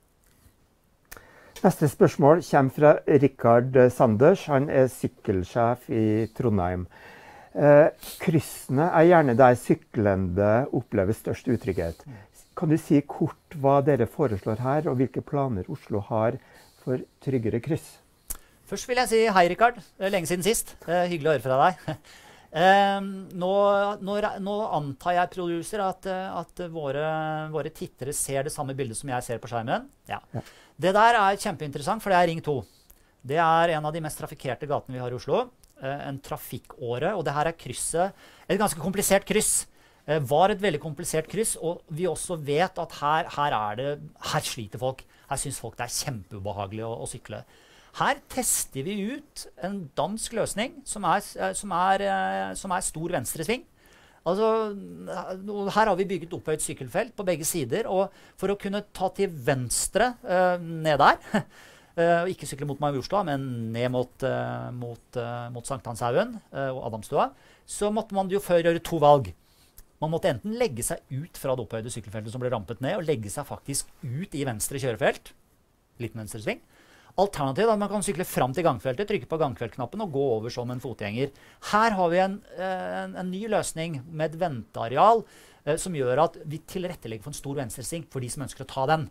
Neste spørsmål kommer fra Rikard Sanders. Han er sykkelsjef i Trondheim. Uh, kryssene er gjerne der syklende opplever størst utrygghet. Kan du si kort hva dere foreslår her, og hvilke planer Oslo har for tryggere kryss? Først vil jeg si hei, Rikard. Lenge siden sist. Eh, hyggelig å høre fra deg. eh, nå, nå, nå antar jeg, producer, at, at våre, våre tittere ser det samme bildet som jeg ser på skjermen. Ja. Ja. Det der er kjempeinteressant, for det er Ring to. Det er en av de mest trafikkerte gatene vi har i Oslo. Eh, en trafikkåre, og det her er krysset. Et ganske komplisert kryss. Eh, var et veldig komplisert kryss, og vi også vet at her, her, er det, her sliter folk. Her synes folk det er kjempeubehagelig å, å sykle. Her tester vi ut en dansk løsning som er, som er, som er stor venstresving. Altså, her har vi bygget opp et sykkelfelt på begge sider, og for å kunne ta til venstre uh, ned der, uh, ikke sykle mot Majorstua, men ned mot, uh, mot, uh, mot Sankthanshaugen uh, og Adamstua, så måtte man jo før gjøre to valg. Man måtte enten legge seg ut fra det opphøyde sykkelfeltet som ble rampet ned, og legge seg faktisk ut i venstre kjørefelt, liten venstresving. Alternativet er at man kan sykle fram til gangfeltet, trykke på gangfeltknappen og gå over som en fotgjenger. Her har vi en, en, en ny løsning med et venteareal eh, som gjør at vi tilrettelegger for en stor venstresving for de som ønsker å ta den.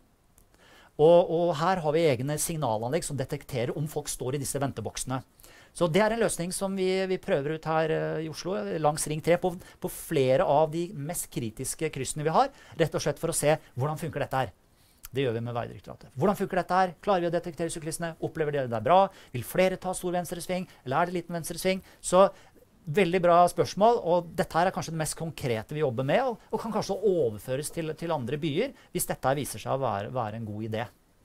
Og, og her har vi egne signalanlegg som detekterer om folk står i disse venteboksene. Så det er en løsning som vi, vi prøver ut her uh, i Oslo, langs Ring tre, på, på flere av de mest kritiske kryssene vi har, rett og slett for å se hvordan funker dette her. Det gjør vi med Veidirektoratet. Hvordan funker dette her? Klarer vi å detektere syklistene? Opplever de det er bra? Vil flere ta stor venstresving? Eller er det liten venstresving? Så veldig bra spørsmål, og dette her er kanskje det mest konkrete vi jobber med, og, og kan kanskje overføres til, til andre byer, hvis dette viser seg å være, være en god idé.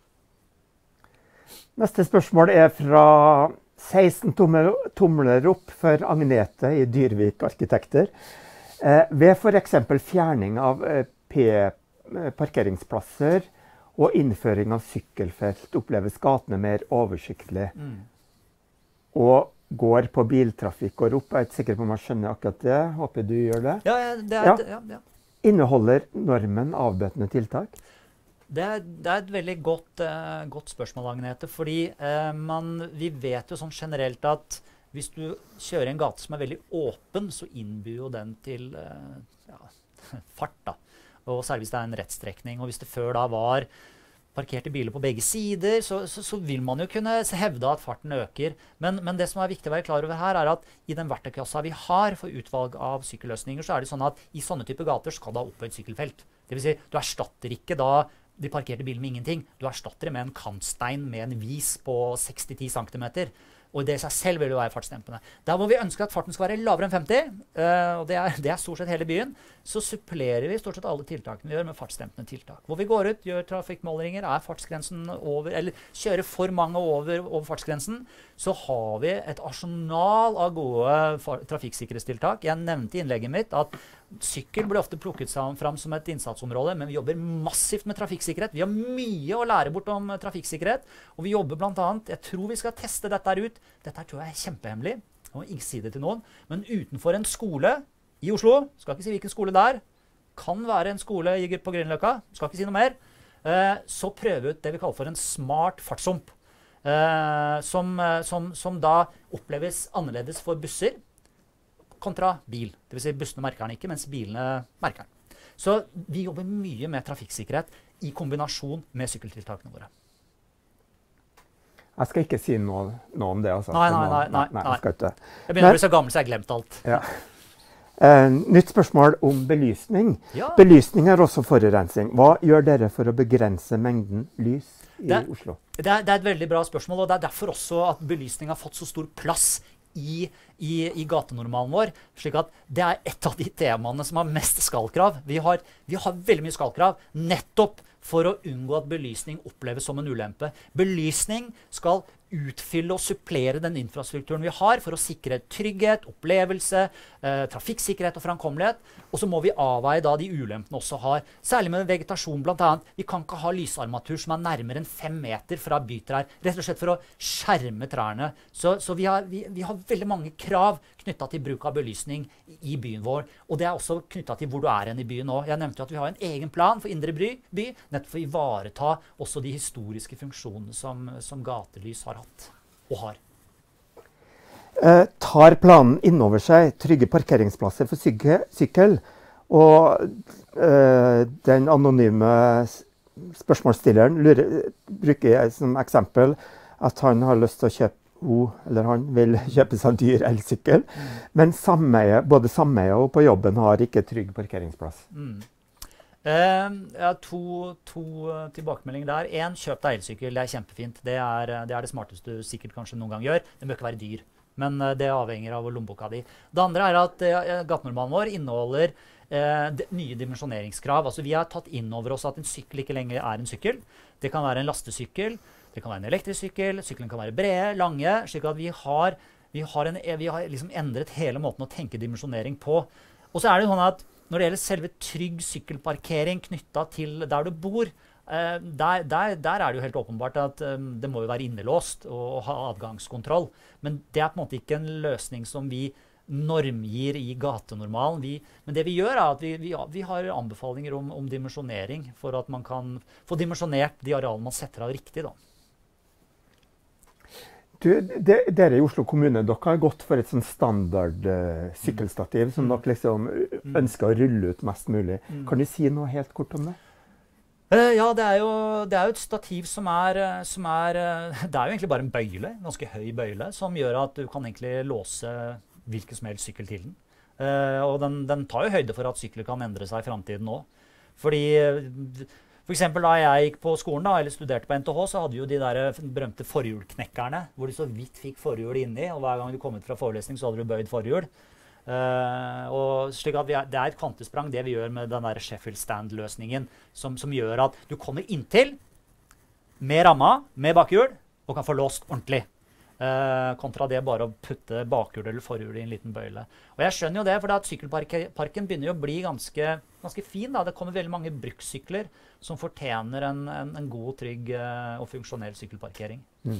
Neste spørsmål er fra seksten tomler opp for Agnete i Dyrvik Arkitekter. Eh, ved for eksempel fjerning av eh, P-parkeringsplasser, og innføring av sykkelfelt oppleves gatene mer oversiktlig. Mm. Og går på biltrafikk går opp. Jeg er ikke sikker på om jeg skjønner akkurat det. Håper du gjør det. Ja, det er, ja. Ja, ja. Inneholder normen avbøtende tiltak? Det er, det er et veldig godt, uh, godt spørsmål, Agnete. Fordi uh, man, vi vet jo sånn generelt at hvis du kjører en gate som er veldig åpen, så innbyr jo den til uh, ja, fart, da. Og særlig hvis det er en rettstrekning, og hvis det før da var parkerte biler på begge sider, så, så, så vil man jo kunne hevde at farten øker. Men, men det som er viktig å være klar over her, er at i den verktøykassa vi har for utvalg av sykkelløsninger, så er det sånn at i sånne type gater skal det ha opphøyd sykkelfelt. Det vil si, du erstatter ikke da de parkerte bilene med ingenting. Du erstatter det med en kantstein med en vis på seks til ti centimeter. Og det i seg selv vil jo være fartsdempende. Der hvor vi ønsker at farten skal være lavere enn femti, uh, og det er, det er stort sett hele byen, så supplerer vi stort sett alle tiltakene vi gjør med fartsdempende tiltak. Hvor vi går ut, gjør trafikkmålinger, er fartsgrensen over, eller kjører for mange over, over fartsgrensen, så har vi et arsenal av gode trafikksikkerhetstiltak. Jeg nevnte i innlegget mitt at sykkel blir ofte plukket fram som et innsatsområde, men vi jobber massivt med trafikksikkerhet. Vi har mye å lære bort om trafikksikkerhet, og vi jobber blant annet, jeg tror vi skal teste dette ut. Dette tror jeg er kjempehemmelig, jeg må ikke si det til noen, men utenfor en skole i Oslo, skal ikke si hvilken skole der, kan være en skole på Grünerløkka, skal ikke si noe mer, eh, så prøver vi ut det vi kaller for en smart fartshump, eh, som, som, som da oppleves annerledes for busser, kontra bil. Det vil si bussene merker den ikke, mens bilene merker den. Så vi jobber mye med trafikksikkerhet i kombinasjon med sykkeltiltakene våre. Jeg skal ikke si noe, noe om det. Altså. Nei, nei, nei. nei, nei. nei jeg, skal ikke. jeg begynner å bli så gammel, så jeg har glemt alt. Ja. Eh, nytt spørsmål om belysning. Ja. Belysning er også forurensning. Hva gjør dere for å begrense mengden lys i det, Oslo? Det er, det er et veldig bra spørsmål, og det er derfor også at belysning har fått så stor plass i, i, i gatenormalen vår. Slik at det er et av de temaene som har mest skallkrav. Vi har, vi har veldig mye skallkrav nettopp for å unngå at belysning oppleves som en ulempe. Belysning skal utfylle og supplere den infrastrukturen vi har for å sikre trygghet, opplevelse, eh, trafikksikkerhet og framkommelighet. Og så må vi avveie da de ulempene også har. Særlig med vegetasjon blant annet. Vi kan ikke ha lysarmatur som er nærmere enn fem meter fra bytrær. Rett og slett for å skjerme trærne. Så, så vi, har, vi, vi har veldig mange krav knyttet til bruk av belysning i byen vår. Og det er også knyttet til hvor du er hen i byen nå. Jeg nevnte jo at vi har en egen plan for indre by, by nettopp for å ivareta også de historiske funksjonene som, som gatelys har hatt og har. Eh, tar planen innover seg trygge parkeringsplasser for syke, sykkel, og eh, den anonyme spørsmålsstilleren lurer, bruker jeg som eksempel at han har lyst til å kjøpe hun, eller han vil kjøpe seg en dyr elsykkel, mm. men sameie, både sameie og på jobben har ikke trygg parkeringsplass. Mm. Uh, jeg har to, to uh, tilbakemeldinger der. En, kjøp deg elsykkel. Det er kjempefint. Det er, det er det smarteste du sikkert kanskje noen gang gjør. Det bør ikke være dyr, men uh, det avhenger av lommeboka di. Det andre er at uh, gatenormalen vår inneholder uh, de, nye dimensjoneringskrav. Altså, vi har tatt inn over oss at en sykkel ikke lenger er en sykkel. Det kan være en lastesykkel, det kan være en elektrisk sykkel, sykkelen kan være brede, lange, slik at vi har, vi har, en, vi har liksom endret hele måten å tenke dimensjonering på. Og så er det sånn at når det gjelder selve trygg sykkelparkering knyttet til der du bor, eh, der, der, der er det jo helt åpenbart at eh, det må jo være innelåst og, og ha adgangskontroll. Men det er på en måte ikke en løsning som vi normgir i gatenormalen. Vi, men det vi gjør er at vi, vi, vi har anbefalinger om, om dimensjonering for at man kan få dimensjonert de arealene man setter av riktig da. Du, de, dere i Oslo kommune, dere har gått for et sånn standard uh, sykkelstativ som dere liksom ønsker å rulle ut mest mulig. Kan du si noe helt kort om det? Uh, ja, det er, jo, det er jo et stativ som er, som er uh, det er jo egentlig bare en bøyle, en ganske høy bøyle, som gjør at du kan egentlig låse hvilken som helst sykkel til den. Uh, og den, den tar jo høyde for at sykler kan endre seg i fremtiden nå. Fordi uh, For eksempel da jeg gikk på skolen da, eller studerte på N T H, så hadde jo de der berømte forhjulknekkerne, hvor du så vidt fikk forhjul inni, og hver gang du kom ut fra forelesning så hadde du bøyd forhjul. Uh, og slik at vi er, det er et kvantesprang det vi gjør med den der Sheffield Stand-løsningen, som, som gjør at du kommer inntil med ramma, med bakhjul, og kan få låst ordentlig. Uh, kontra det bare å putte bakhjul eller forhjul i en liten bøyle. Og jeg skjønner jo det, for at sykkelparken begynner jo å bli ganske, ganske fin. Da. Det kommer veldig mange brukssykler som fortjener en, en, en god, trygg uh, og funksjonell sykkelparkering. Mm.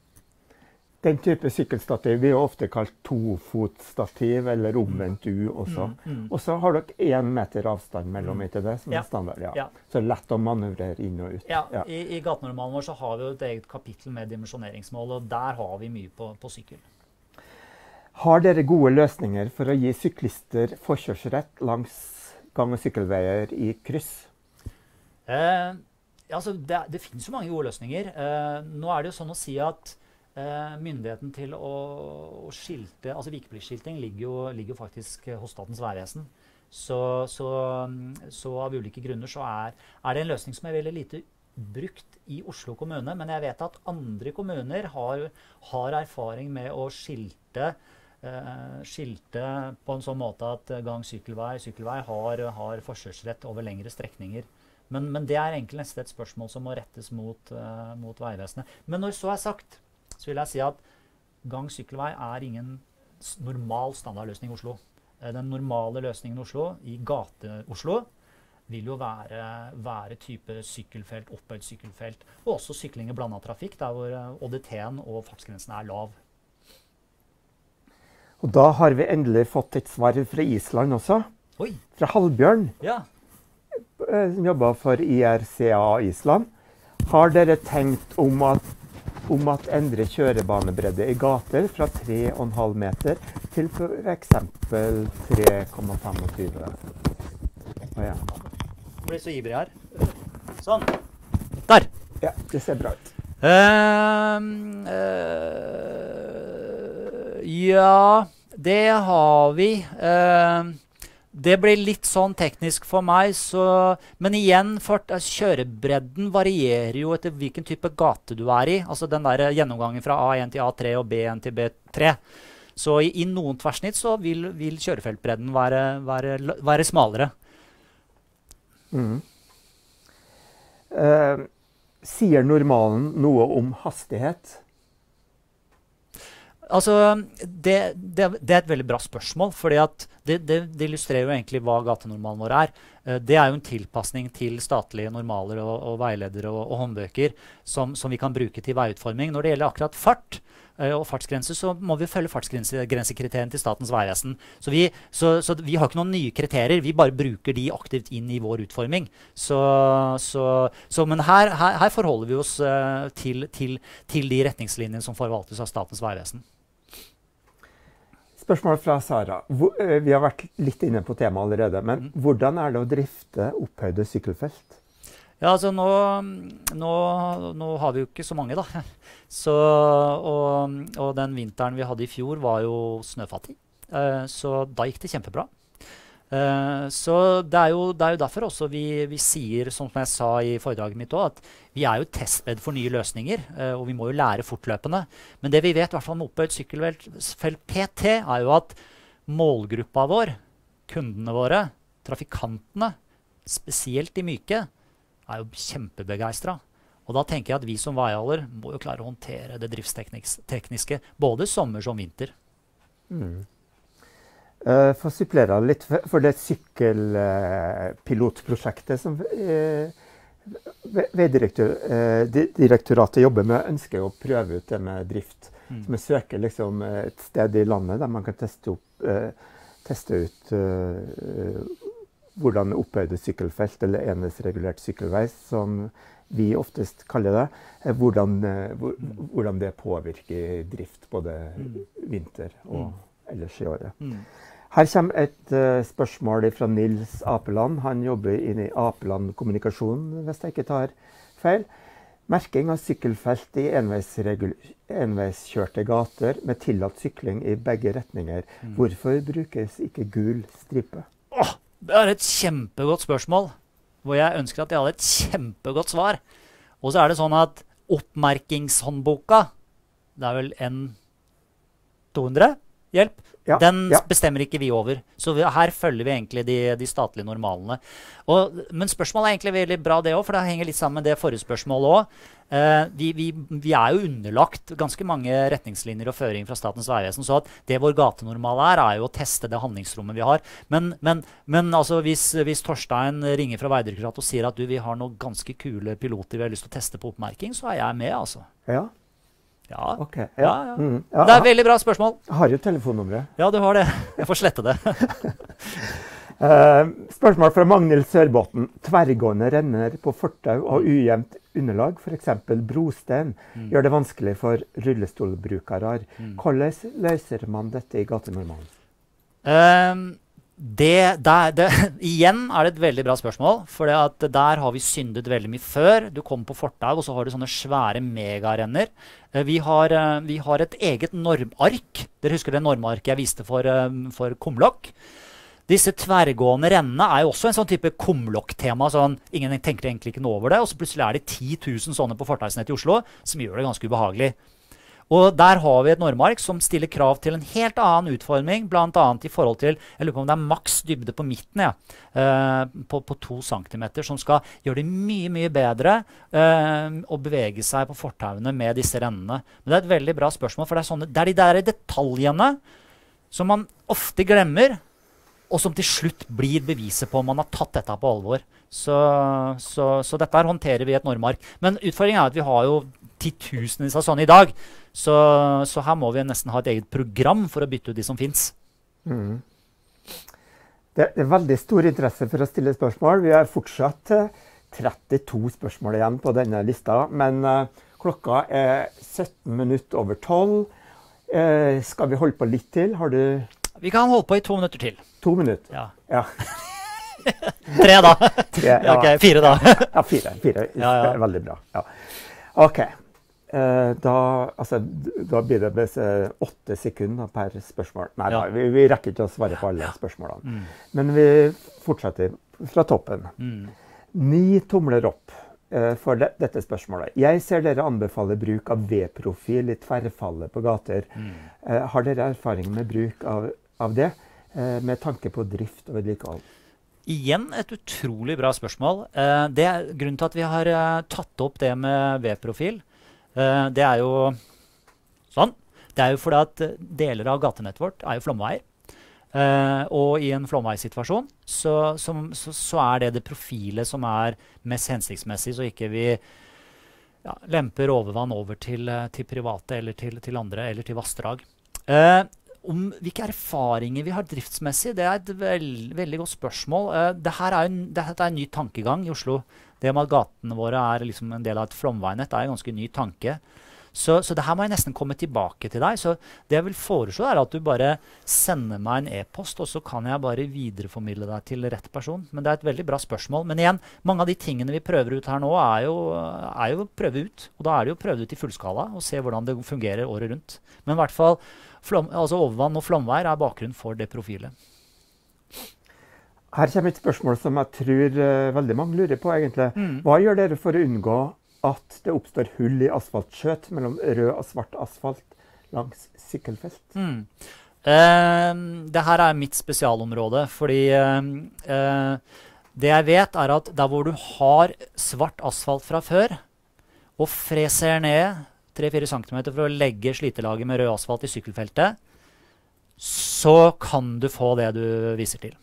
Den type sykkelstativ blir jo ofte kalt tofotstativ, eller omvendt U også. Mm, mm. Og så har dere én meter avstand mellom, ikke det, som ja. er standard. Ja. Ja. Så lett å manøvrere inn og ut. Ja, ja. I, i gatenormalen vår så har vi jo et eget kapittel med dimensjoneringsmål, og der har vi mye på, på sykkel. Har dere gode løsninger for å gi syklister forkjørsrett langs gang- og sykkelveier i kryss? Eh, altså, det, det finnes jo mange gode løsninger. Eh, nå er det jo sånn å si at Uh, myndigheten til å, å skilte, altså vikepliktskilting ligger jo, ligger jo faktisk hos Statens vegvesen. Så, så, så av ulike grunner så er, er det en løsning som er veldig lite brukt i Oslo kommune, men jeg vet at andre kommuner har, har erfaring med å skilte, uh, skilte på en sånn måte at gang, sykkelvei, sykkelvei har, har forkjørsrett over lengre strekninger. Men, men det er egentlig nesten et spørsmål som må rettes mot, uh, mot Vegvesenet. Men når så er sagt, så vil jeg si at gang-sykkelvei er ingen normal standardløsning i Oslo. Den normale løsningen i Oslo, i gate-Oslo, vil jo være, være type sykkelfelt, opphøyd sykkelfelt, og også sykling i blandet trafikk, der hvor O D T-en og fartsgrensen er lav. Og da har vi endelig fått et svar fra Island også. Oi. Fra Halbjørn, ja. som jobber for I R C A Island. Har dere tenkt om at om at endre kjørebanebredde i gater fra tre komma fem meter til for eksempel tre komma tjuefem. Å ja. Jeg blir så ivrig her. Sånn. Der! Ja, det ser bra ut. Uh, uh, ja, det har vi. Uh, det blir litt sånn teknisk for meg, så, men igjen, for, kjørebredden varierer jo etter hvilken type gate du er i. Altså den der gjennomgangen fra A én til A tre og B én til B tre. Så i, i noen tverrsnitt så vil, vil kjørefeltbredden være, være, være smalere. Mm. Uh, sier normalen noe om hastighet? Altså, det, det, det er et veldig bra spørsmål, fordi at det, det, det illustrerer jo egentlig hva gatenormalen vår er. Uh, det er jo en tilpasning til statlige normaler og, og veiledere og, og håndbøker som, som vi kan bruke til veiutforming. Når det gjelder akkurat fart uh, og fartsgrenser, så må vi følge fartsgrensekriteriene til Statens vegvesen. Så vi, så, så vi har ikke noen nye kriterier, vi bare bruker de aktivt inn i vår utforming. Så, så, så, men her, her, her forholder vi oss uh, til, til, til de retningslinjene som forvaltes av Statens vegvesen. Spørsmål fra Sara. Hvor, uh, vi har vært litt inne på temaet allerede, men mm. hvordan er det å drifte opphøyde sykkelfelt? Ja, altså nå, nå, nå har vi jo ikke så mange, da. Så, og, og den vinteren vi hadde i fjor var jo snøfattig. Uh, så da gikk det kjempebra. Uh, så det er, jo, det er jo derfor også vi, vi sier, som jeg sa i foredraget mitt også, at vi er jo testbed for nye løsninger, uh, og vi må jo lære fortløpende. Men det vi vet, i hvert fall med opphøyd sykkelfelt P T, er jo at målgruppa vår, kundene våre, trafikantene, spesielt de myke, er jo kjempebegeistret. Og da tenker jeg at vi som veiholder må jo klare å håndtere det driftstekniske, både sommer som vinter. Mm. Uh, for å supplere litt, for, for det sykkelpilotprosjektet uh, som uh, Vegdirektoratet uh, jobber med, ønsker å prøve ut det med drift. Mm. Så vi søker liksom et sted i landet der man kan teste, opp, uh, teste ut uh, hvordan opphøyde sykkelfelt, eller enhetsregulert sykkelvei, som vi oftest kaller det, uh, hvordan, uh, hvordan det påvirker drift både mm. vinter og mm. ellers i året. Mm. Her kommer et uh, spørsmål fra Nils Apeland. Han jobber inne i Apeland kommunikasjon, hvis jeg ikke tar feil. Merking av sykkelfelt i enveiskjørte gater med tillatt sykling i begge retninger. Mm. Hvorfor brukes ikke gul stripe? Åh, det er et kjempegodt spørsmål, hvor jeg ønsker at jeg hadde et kjempegodt svar. Og så er det sånn at oppmerkingshåndboka, det er vel N to hundre, hjelp, ja, den ja. bestemmer ikke vi over. Så vi, her følger vi egentlig de, de statlige normalene. Og, men spørsmålet er egentlig veldig bra det også, for det henger litt sammen med det forrige spørsmålet også. Eh, vi, vi, vi er jo underlagt ganske mange retningslinjer og føringer fra Statens vegvesen, så at det vår gatenormal er, er jo å teste det handlingsrommet vi har. Men, men, men altså, hvis, hvis Torstein ringer fra Vegdirektoratet og sier at du, vi har noen ganske kule piloter vi har lyst til å teste på oppmerking, så er jeg med, altså. Ja. Ja. Okay, ja. Ja, ja. Mm, ja. Det er et veldig bra spørsmål. Har jo telefonnummeret. Ja, du har det. Jeg får slette det. uh, spørsmål fra Magnhild Sørbåten. Tverrgående renner på fortau og ujevnt underlag, for eksempel brosten, mm. gjør det vanskelig for rullestolbrukere. Mm. Hvordan løser man dette i gatenormalen? Um, Det, der, det, igjen er det et veldig bra spørsmål, for der har vi syndet veldig mye før. Du kommer på fortau, og så har du sånne svære megarenner. Vi har, vi har et eget normark. Dere husker det normarket jeg viste for, for kumlokk? Disse tverrgående rennene er jo også en sånn type kumlokk-tema. Sånn, ingen tenker egentlig ikke noe over det, og så plutselig er det ti tusen sånne på fortausnett i Oslo, som gjør det ganske ubehagelig. Og der har vi et normark som stiller krav til en helt annen utforming, blant annet i forhold til, jeg lurer på om det er maks dybde på midten, ja, uh, på, på to centimeter, som skal gjøre det mye, mye bedre uh, å bevege seg på fortauene med disse rennene. Men det er et veldig bra spørsmål, for det er, sånne, det er de der detaljene som man ofte glemmer, og som til slutt blir beviset på om man har tatt dette på alvor. Så, så, så dette her håndterer vi i et normark. Men utfordringen er at vi har jo titusenvis av sånne i dag. Så, så her må vi nesten ha et eget program for å bytte ut de som finnes. Mm. Det er veldig stor interesse for å stille spørsmål. Vi har fortsatt trettito spørsmål igjen på denne lista, men uh, klokka er sytten minutter over tolv. Uh, skal vi holde på litt til? Har du... Vi kan holde på i to minutter til. To minutter? Ja. Ja. Tre da. Tre, ja. Ok, fire da. Ja, fire. fire. Ja, ja. Veldig bra. Ja. Ok. Eh, da, altså, da blir det bes- eh, åtte sekunder per spørsmål. Nei, Ja. da, vi, vi rekker ikke å svare på alle spørsmålene. Mm. Men vi fortsetter fra toppen. Mm. Ni tomler opp eh, for det, dette spørsmålet. Jeg ser dere anbefaler bruk av V-profil i tverrfallet på gater. Mm. Eh, har dere erfaring med bruk av, av det, eh, med tanke på drift og vedlikehold? Igjen et utrolig bra spørsmål. Eh, det er grunnen til at vi har eh, tatt opp det med V-profil. Eh, det er jo sånn. Det er jo fordi at eh, deler av gatenettet vårt er jo flomveier. Eh, og i en flomveisituasjon så, som- så, så er det det profilet som er mest hensiktsmessig, så ikke vi ja, lemper overvann over til, eh, til private eller til, til andre eller til vassdrag. Eh, om hvilke erfaringer vi har driftsmessig, det er et veld, veldig godt spørsmål. Eh, det her er en, dette er en ny tankegang i Oslo. Det med at gatene våre er liksom en del av et flomveinett er en ganske ny tanke. Så, så det her må jeg nesten komme tilbake til deg. Så det jeg vil foreslå er at du bare sender meg en e-post, og så kan jeg bare videreformidle deg til rett person. Men det er et veldig bra spørsmål. Men igjen, mange av de tingene vi prøver ut her nå er jo, er jo å prøve ut. Og da er det jo å prøve ut i fullskala og se hvordan det fungerer året rundt. Men i hvert fall flom, altså overvann og flomveier er bakgrunnen for det profilet. Her kommer et spørsmål som jeg tror uh, veldig mange lurer på, egentlig. Mm. Hva gjør dere for å unngå at det oppstår hull i asfaltskjøt mellom rød og svart asfalt langs sykkelfelt? Mm. Eh, det her er mitt spesialområde, fordi eh, eh, det jeg vet er at der hvor du har svart asfalt fra før, og freser ned tre til fire centimeter for å legge slitelaget med rød asfalt i sykkelfeltet, så kan du få det du viser til.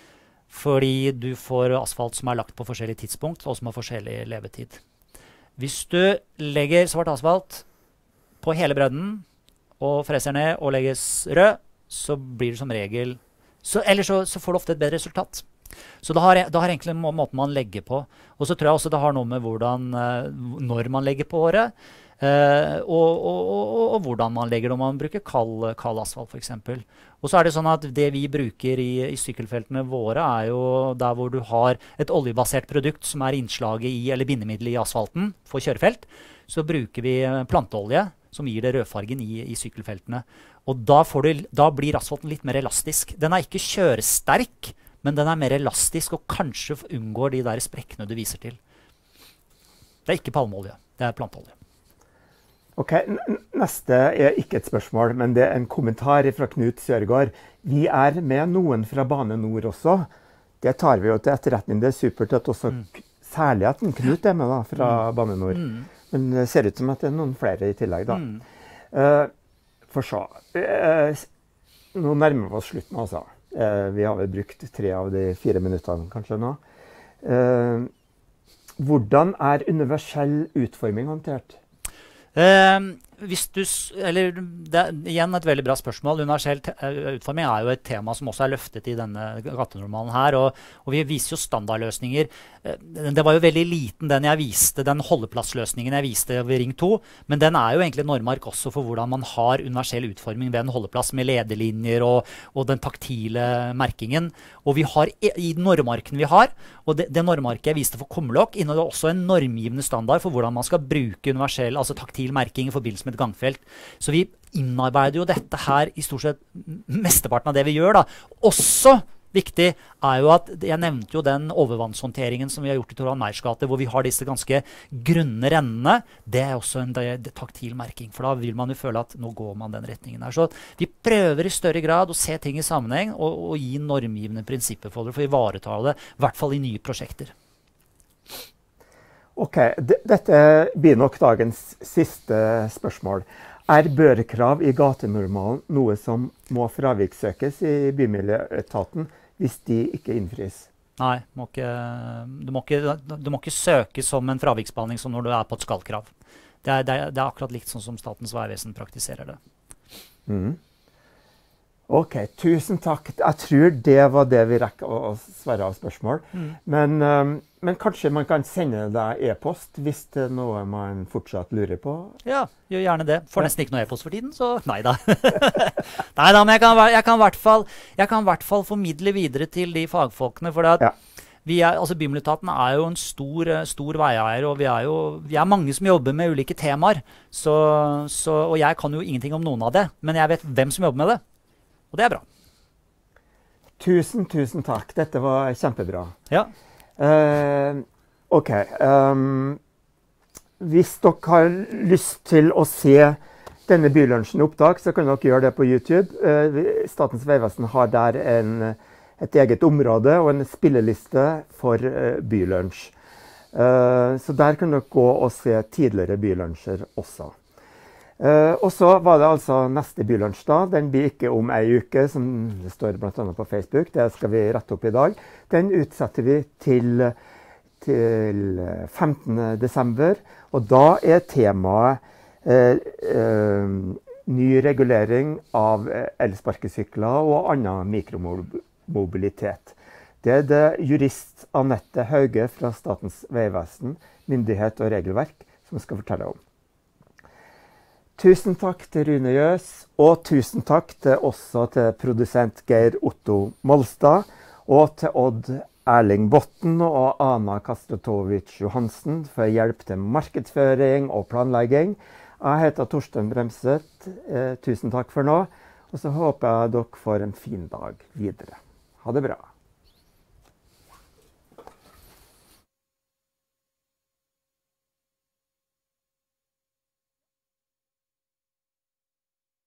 Fordi du får asfalt som er lagt på forskjellig tidspunkt, og som har forskjellig levetid. Hvis du legger svart asfalt på hele bredden, og freser ned og legger rød, så blir det som regel så, Eller så, så får du ofte et bedre resultat. Så det har, det har egentlig en må, måte man legger på. Og så tror jeg også det har noe med hvordan, uh, når man legger på året, uh, og, og, og, og hvordan man legger det, om man bruker kald, kald asfalt for eksempel. Og så er det sånn at det vi bruker i, i sykkelfeltene våre er jo der hvor du har et oljebasert produkt som er innslaget i, eller bindemiddelet i asfalten for kjørefelt, så bruker vi planteolje som gir det rødfargen i, i sykkelfeltene. Og da, får du, da blir asfalten litt mer elastisk. Den er ikke kjøresterk, men den er mer elastisk og kanskje unngår de der sprekkene du viser til. Det er ikke palmeolje, det er planteolje. Ok, neste er ikke et spørsmål, men det er en kommentar fra Knut Sørgaard. Vi er med noen fra Bane Nor også. Det tar vi jo til etterretning. Det er supert at også mm. særlig at en Knut er med da, fra mm. Bane Nor. Mm. Men det ser ut som at det er noen flere i tillegg da. Mm. Uh, for så. Uh, nå nærmer vi oss slutten altså. Uh, vi har vel brukt tre av de fire minuttene kanskje nå. Uh, hvordan er universell utforming håndtert? Uh, hvis du, eller det er igjen et veldig bra spørsmål. Universell utforming er jo et tema som også er løftet i denne gatenormalen her. Og, og vi viser jo standardløsninger. Uh, det var jo veldig liten den jeg viste, den holdeplassløsningen jeg viste ved Ring to. Men den er jo egentlig normmark også for hvordan man har universell utforming ved en holdeplass med lederlinjer og, og den taktile merkingen. Og vi har i, i normmarken vi har, og det, det normmarket jeg viste for kummelokk, inneholder også en normgivende standard for hvordan man skal bruke universell, altså taktil merking i forbindelse med et gangfelt. Så vi innarbeider jo dette her i stort sett mesteparten av det vi gjør da. Også viktig er jo at, jeg nevnte jo den overvannshåndteringen som vi har gjort i Torvald Meyers gate, hvor vi har disse ganske grunne rennene. Det er også en det, det taktil merking, for da vil man jo føle at nå går man den retningen her. Så vi prøver i større grad å se ting i sammenheng og, og gi normgivende prinsipper for det, for å ivareta det, i hvert fall i nye prosjekter. Ok, dette blir nok dagens siste spørsmål. Er børkrav i gatenormalen noe som må fravikssøkes i Bymiljøetaten hvis de ikke innfris? Nei, må ikke, du, må ikke, du må ikke søke som en fraviksbehandling som når du er på et skallkrav. Det er, det, er, det er akkurat likt sånn som Statens vegvesen praktiserer det. Mm. Ok, tusen takk. Jeg tror det var det vi rekker å, å svare av spørsmål. Mm. Men, um, men kanskje man kan sende deg e-post hvis det er noe man fortsatt lurer på? Ja, gjør gjerne det. Får nesten ikke noe e-post for tiden, så nei da. Nei da, men jeg kan, jeg kan i hvert fall, jeg kan i hvert fall formidle videre til de fagfolkene, for at ja. vi er, altså Bymiljøetaten er jo en stor, stor veieier, og vi er jo vi er mange som jobber med ulike temaer. Så, så, og jeg kan jo ingenting om noen av det, men jeg vet hvem som jobber med det. Og det er bra. Tusen, tusen takk. Dette var kjempebra. Ja. Uh, ok. Um, hvis dere har lyst til å se denne Bylunsjen i opptak, så kan dere gjøre det på YouTube. Uh, Statens vegvesen har der en, et eget område og en spilleliste for uh, Bylunsj. Uh, så der kan dere gå og se tidligere Bylunsjer også. Uh, og så var det altså neste Bylunsj da. Den blir ikke om ei uke, som det står blant annet på Facebook. Det skal vi rette opp i dag. Den utsetter vi til, til femtende desember. Og da er temaet uh, uh, ny regulering av elsparkesykler og annen mikromobilitet. Det er det jurist Annette Hauge fra Statens vegvesen, myndighet og regelverk, som skal fortelle om. Tusen takk til Rune Jøs, og tusen takk til også til produsent Geir Otto Molstad, og til Odd Erling Botten og Ana Kastratovic Johansen for hjelp til markedsføring og planlegging. Jeg heter Torstein Bremset. Eh, tusen takk for nå, og så håper jeg dere får en fin dag videre. Ha det bra.